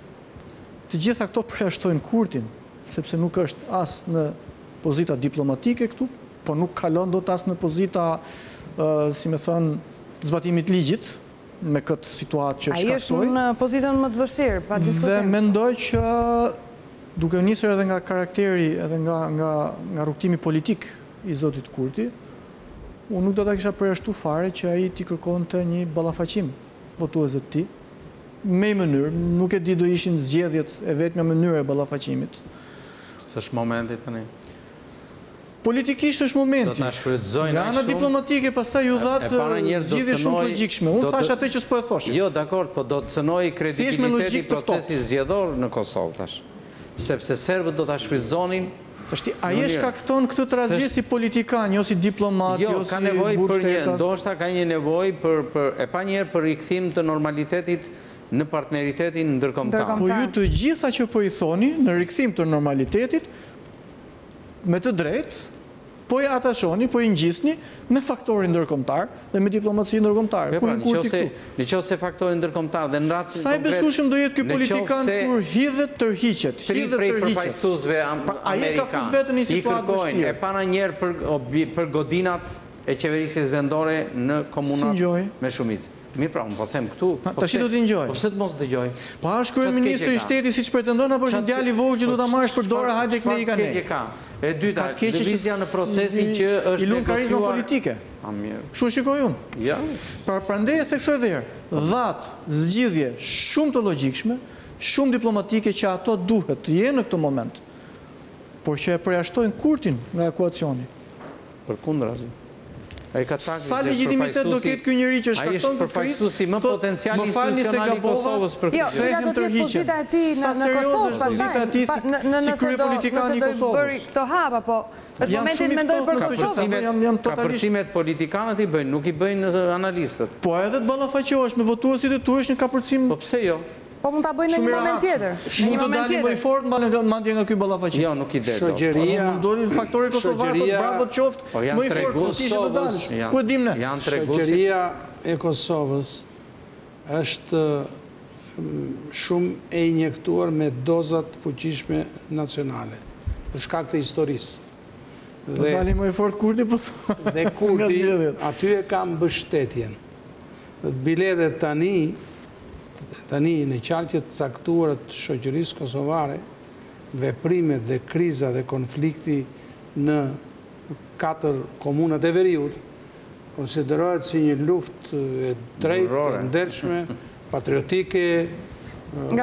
të gjitha këto përjashtojnë kurtin, sepse nuk është as në pozita diplomatike këtu, po nuk kalon dot as në pozita, si më thënë, zbatimit ligjit, me këtë situatë që shkaktoi. Ai është në pozitën më të vështirë, pa diskutim. Dhe mendoj që duke nisur edhe nga karakteri, edhe nga rrugtimi politik i zotit Kurti, unë nuk do ta kisha përjashtuar fare që ai t'i kërkonte një ballafaqim votuesve të tij. Me mënyrë, nuk e di do ishin zgjedhjet e vetmja mënyrë e ballafaqimit. S'është momenti tani. Politikisht është momenti. Do ta shfrytëzojnë nga ana diplomatike pastaj ju dhat zgjidhje shumë logjikshme. Unë thash atë që s'po e thosh. Jo, dakord, po do të cënojë kredibiliteti i procesit zgjedhor në Kosovë tash. Sepse serbët do ta shfrytëzonin. Ai e shkakton këtë trazje si politikan, jo si diplomat, jo si ka nevojë për një, ndoshta ka një nevojë për pa një herë për rikthim të normalitetit në partneritetin ndërkombëtar. Po ju të gjitha që po i thoni në rikthim të normalitetit me të drejtë, po i atashoni, po i ngjisni me faktorin ndërkombëtar dhe me diplomacinë ndërkombëtare. Në qoftë se faktori ndërkombëtar dhe në radhë sa i besueshëm do jetë ky politikan kur hidhet tërhiqet, prej përfaqësuesve amerikanë i kërkojnë e para një herë për godinat e qeverisjes vendore në komuna me shumicë. Mirë pra, unë po them këtu. Tash do t'i ngjoj. Po pse të mos dëgjoj? Po është kryeministri i shtetit siç pretendon apo është djali i vogël që do ta marrësh për dorë hajde klinika ne? E dyta, lëvizja në procesin që është i lum karizma politike. Mirë. Kështu shikoj unë. Ja. Prandaj e theksoj edhe herë. Dhatë zgjidhje shumë të logjikshme, shumë diplomatike që ato duhet të jenë në këtë moment, por që e përjashtojnë Kurtin nga ekuacioni. Përkundrazi. Sa legitimitet do ketë ky njeri që shkakton këtë krizë? Ai është përfaqësuesi më potencial institucional i Kosovës për Jo, cila do të jetë pozita e tij në Kosovë pastaj? Nëse do bëri këto hap apo është momenti të mendoj për Kosovën. Kapërcimet politikanët i bëjnë, nuk i bëjnë analistët. Po edhe të ballafaqohesh me votuesit e tuaj në kapërcim. Po pse jo? Po mund ta bëjnë në një moment tjetër. Mund të dalin më i fortë madje nga ky ballafaqim. Jo, nuk i det. Shoqëria, ndodhin faktorë kosovar, bravo të qoftë, më i fortë fuqishëm të dalë. Ku e dim ne? Shoqëria e Kosovës është shumë e injektuar me dozat fuqishme nacionale, për shkak të historisë. Dhe dalim më i fortë Kurdi, po dhe Kurdi aty e ka mbështetjen. Dhe biletet tani në qarqet caktuara të shoqërisë kosovare, veprimet dhe kriza dhe konflikti në 4 komunat e veriut konsiderohet si një luftë e drejtë, e ndershme, patriotike, nga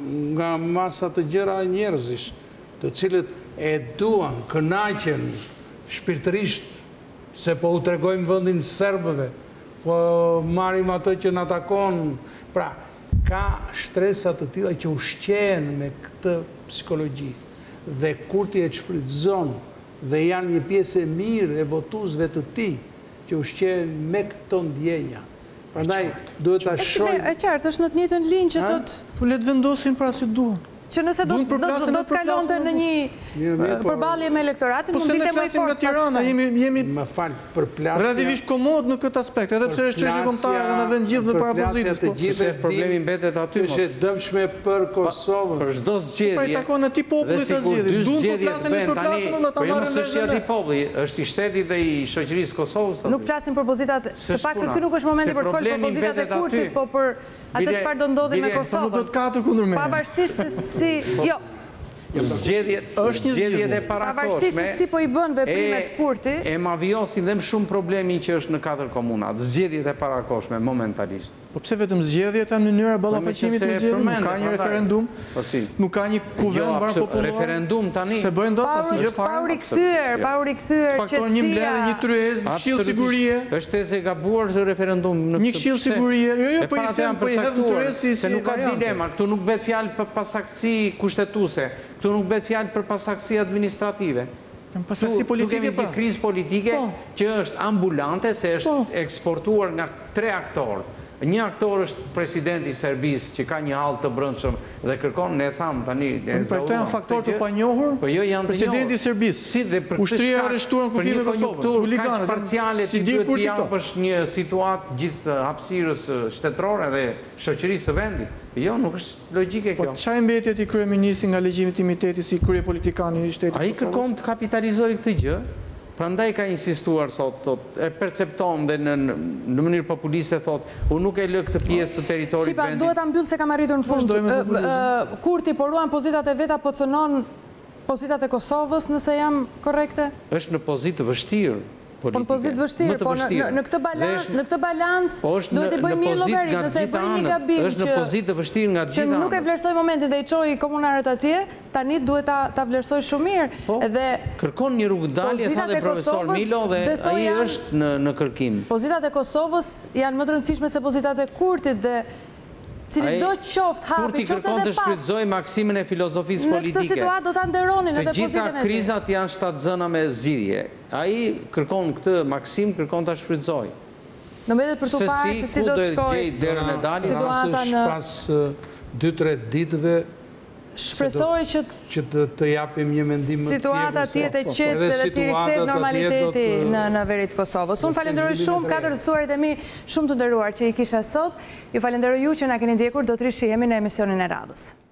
masa të gjëra njerëzish, të cilët e duan, kënaqen shpirtërisht se po u tregojmë vendin serbëve, po marrim atë që na takon. Pra, ka shtresa të tilla që ushqehen me këtë psikologji. Dhe kur ti e shfrytëzon dhe janë një pjesë e mirë e votuesve të tij që ushqehen me këto ndjenja. Prandaj duhet ta shohim. E qartë, është në të njëjtën linjë që thotë, po le të vendosin pra si duan. që nëse do të kalonte në një përballje me elektoratin, mund të më i fortë. Tirana jemi më fal për plasje. Relativisht komod në këtë aspekt, edhe pse është çështje kombëtare dhe na vën gjithë në parapozitës. Të gjithë problemi mbetet aty mos. Është dëmshme për Kosovën. Për çdo zgjedhje. Po i takon atij popullit të zgjedhë. Duhet të flasim për plasjen edhe ta marrë vesh. Është i popullit, është i shtetit dhe i shoqërisë Kosovës. Nuk flasim për pozitat, të paktën ky nuk është momenti për të folur për pozitat e Kurtit, po për atë çfarë do ndodhi me Kosovën. Nuk do të katë kundër meje. Pavarësisht se si, jo. Zgjedhjet e parakoshme. Pavarësisht se si po i bën veprimet Kurti. E maviosin dhe më shumë problemin që është në 4 komunat. Zgjedhjet e parakoshme momentalisht. Po pse vetëm zgjedhjet janë mënyra ballafaqimit të zgjedhjeve? Nuk ka një referendum. Po si? Nuk ka një kuvend mbar popullor. Referendum tani. Se bëjnë dot asnjë gjë fare. Pa u rikthyer faktor një mbledhje, një tryezë, një këshill sigurie. Është tezë e gabuar të referendum në një këshill sigurie. Jo, po i them po i hedh në tryezë se nuk ka dilema. Këtu nuk bëhet fjalë për pasaktësi kushtetuese. Këtu nuk bëhet fjalë për pasaktësi administrative. Pasaktësi politike pa. Kemi një krizë politike që është ambulante, se është eksportuar nga 3 aktorë. Një aktor është presidenti i Serbisë që ka një hall të brendshëm dhe kërkon, ne tham tani, për të janë faktor të panjohur. Po jo janë presidenti i Serbisë. Si dhe për ushtria e arrestuar në kufirin e Kosovës. Huliganë parciale që duhet të japësh një situatë gjithë hapësirës shtetërore dhe shoqërisë së vendit. Jo, nuk është logjike kjo. Po çfarë mbetjet i kryeministit nga legitimiteti si kryepolitikani i shtetit? Ai kërkon të kapitalizojë këtë gjë. Prandaj ka insistuar sot, e percepton dhe në mënyrë populiste thot, unë nuk e lë këtë pjesë të territorit vendit. Qipa, duhet ta mbyll se kam arritur në fund. Kurti po ruan pozitat e veta, po cënon pozitat e Kosovës, nëse jam korrekte? Është në pozitë vështirë. Po në pozitë vështirë, po në këtë balancë duhet i bëjmë mirë llogarit, nëse e bëni një gabim është në pozitë vështirë nga gjithë që nuk e vlerësoj momentin dhe i çoi komunarët atje, tani duhet ta vlerësoj shumë mirë. Dhe kërkon një rrugdalje, thotë profesor Milo, dhe ai është në kërkim. Pozitat e Kosovës janë më të rëndësishme se pozitat e Kurtit dhe cili do qoftë hapi, Kurti kërkon të shfrytëzoj maksimin e filozofisë politike. Në këtë situatë do ta nderonin edhe pozitën e tij. Të gjitha krizat janë shtatzëna me zgjidhje. Ai kërkon këtë maksim, kërkon ta shfrytëzoj. Në mbetet për të parë se si do të shkojë derën e daljes. Situata në pas 2-3 ditëve shpresoj që të japim një mendim më të situata tjetë e qetë dhe të rikthehet normaliteti në veri të Kosovës. Unë falenderoj shumë 4 të ftuarit e mi shumë të nderuar që i kisha sot. Ju falenderoj ju që na keni ndjekur, do të rishihemi në emisionin e radhës.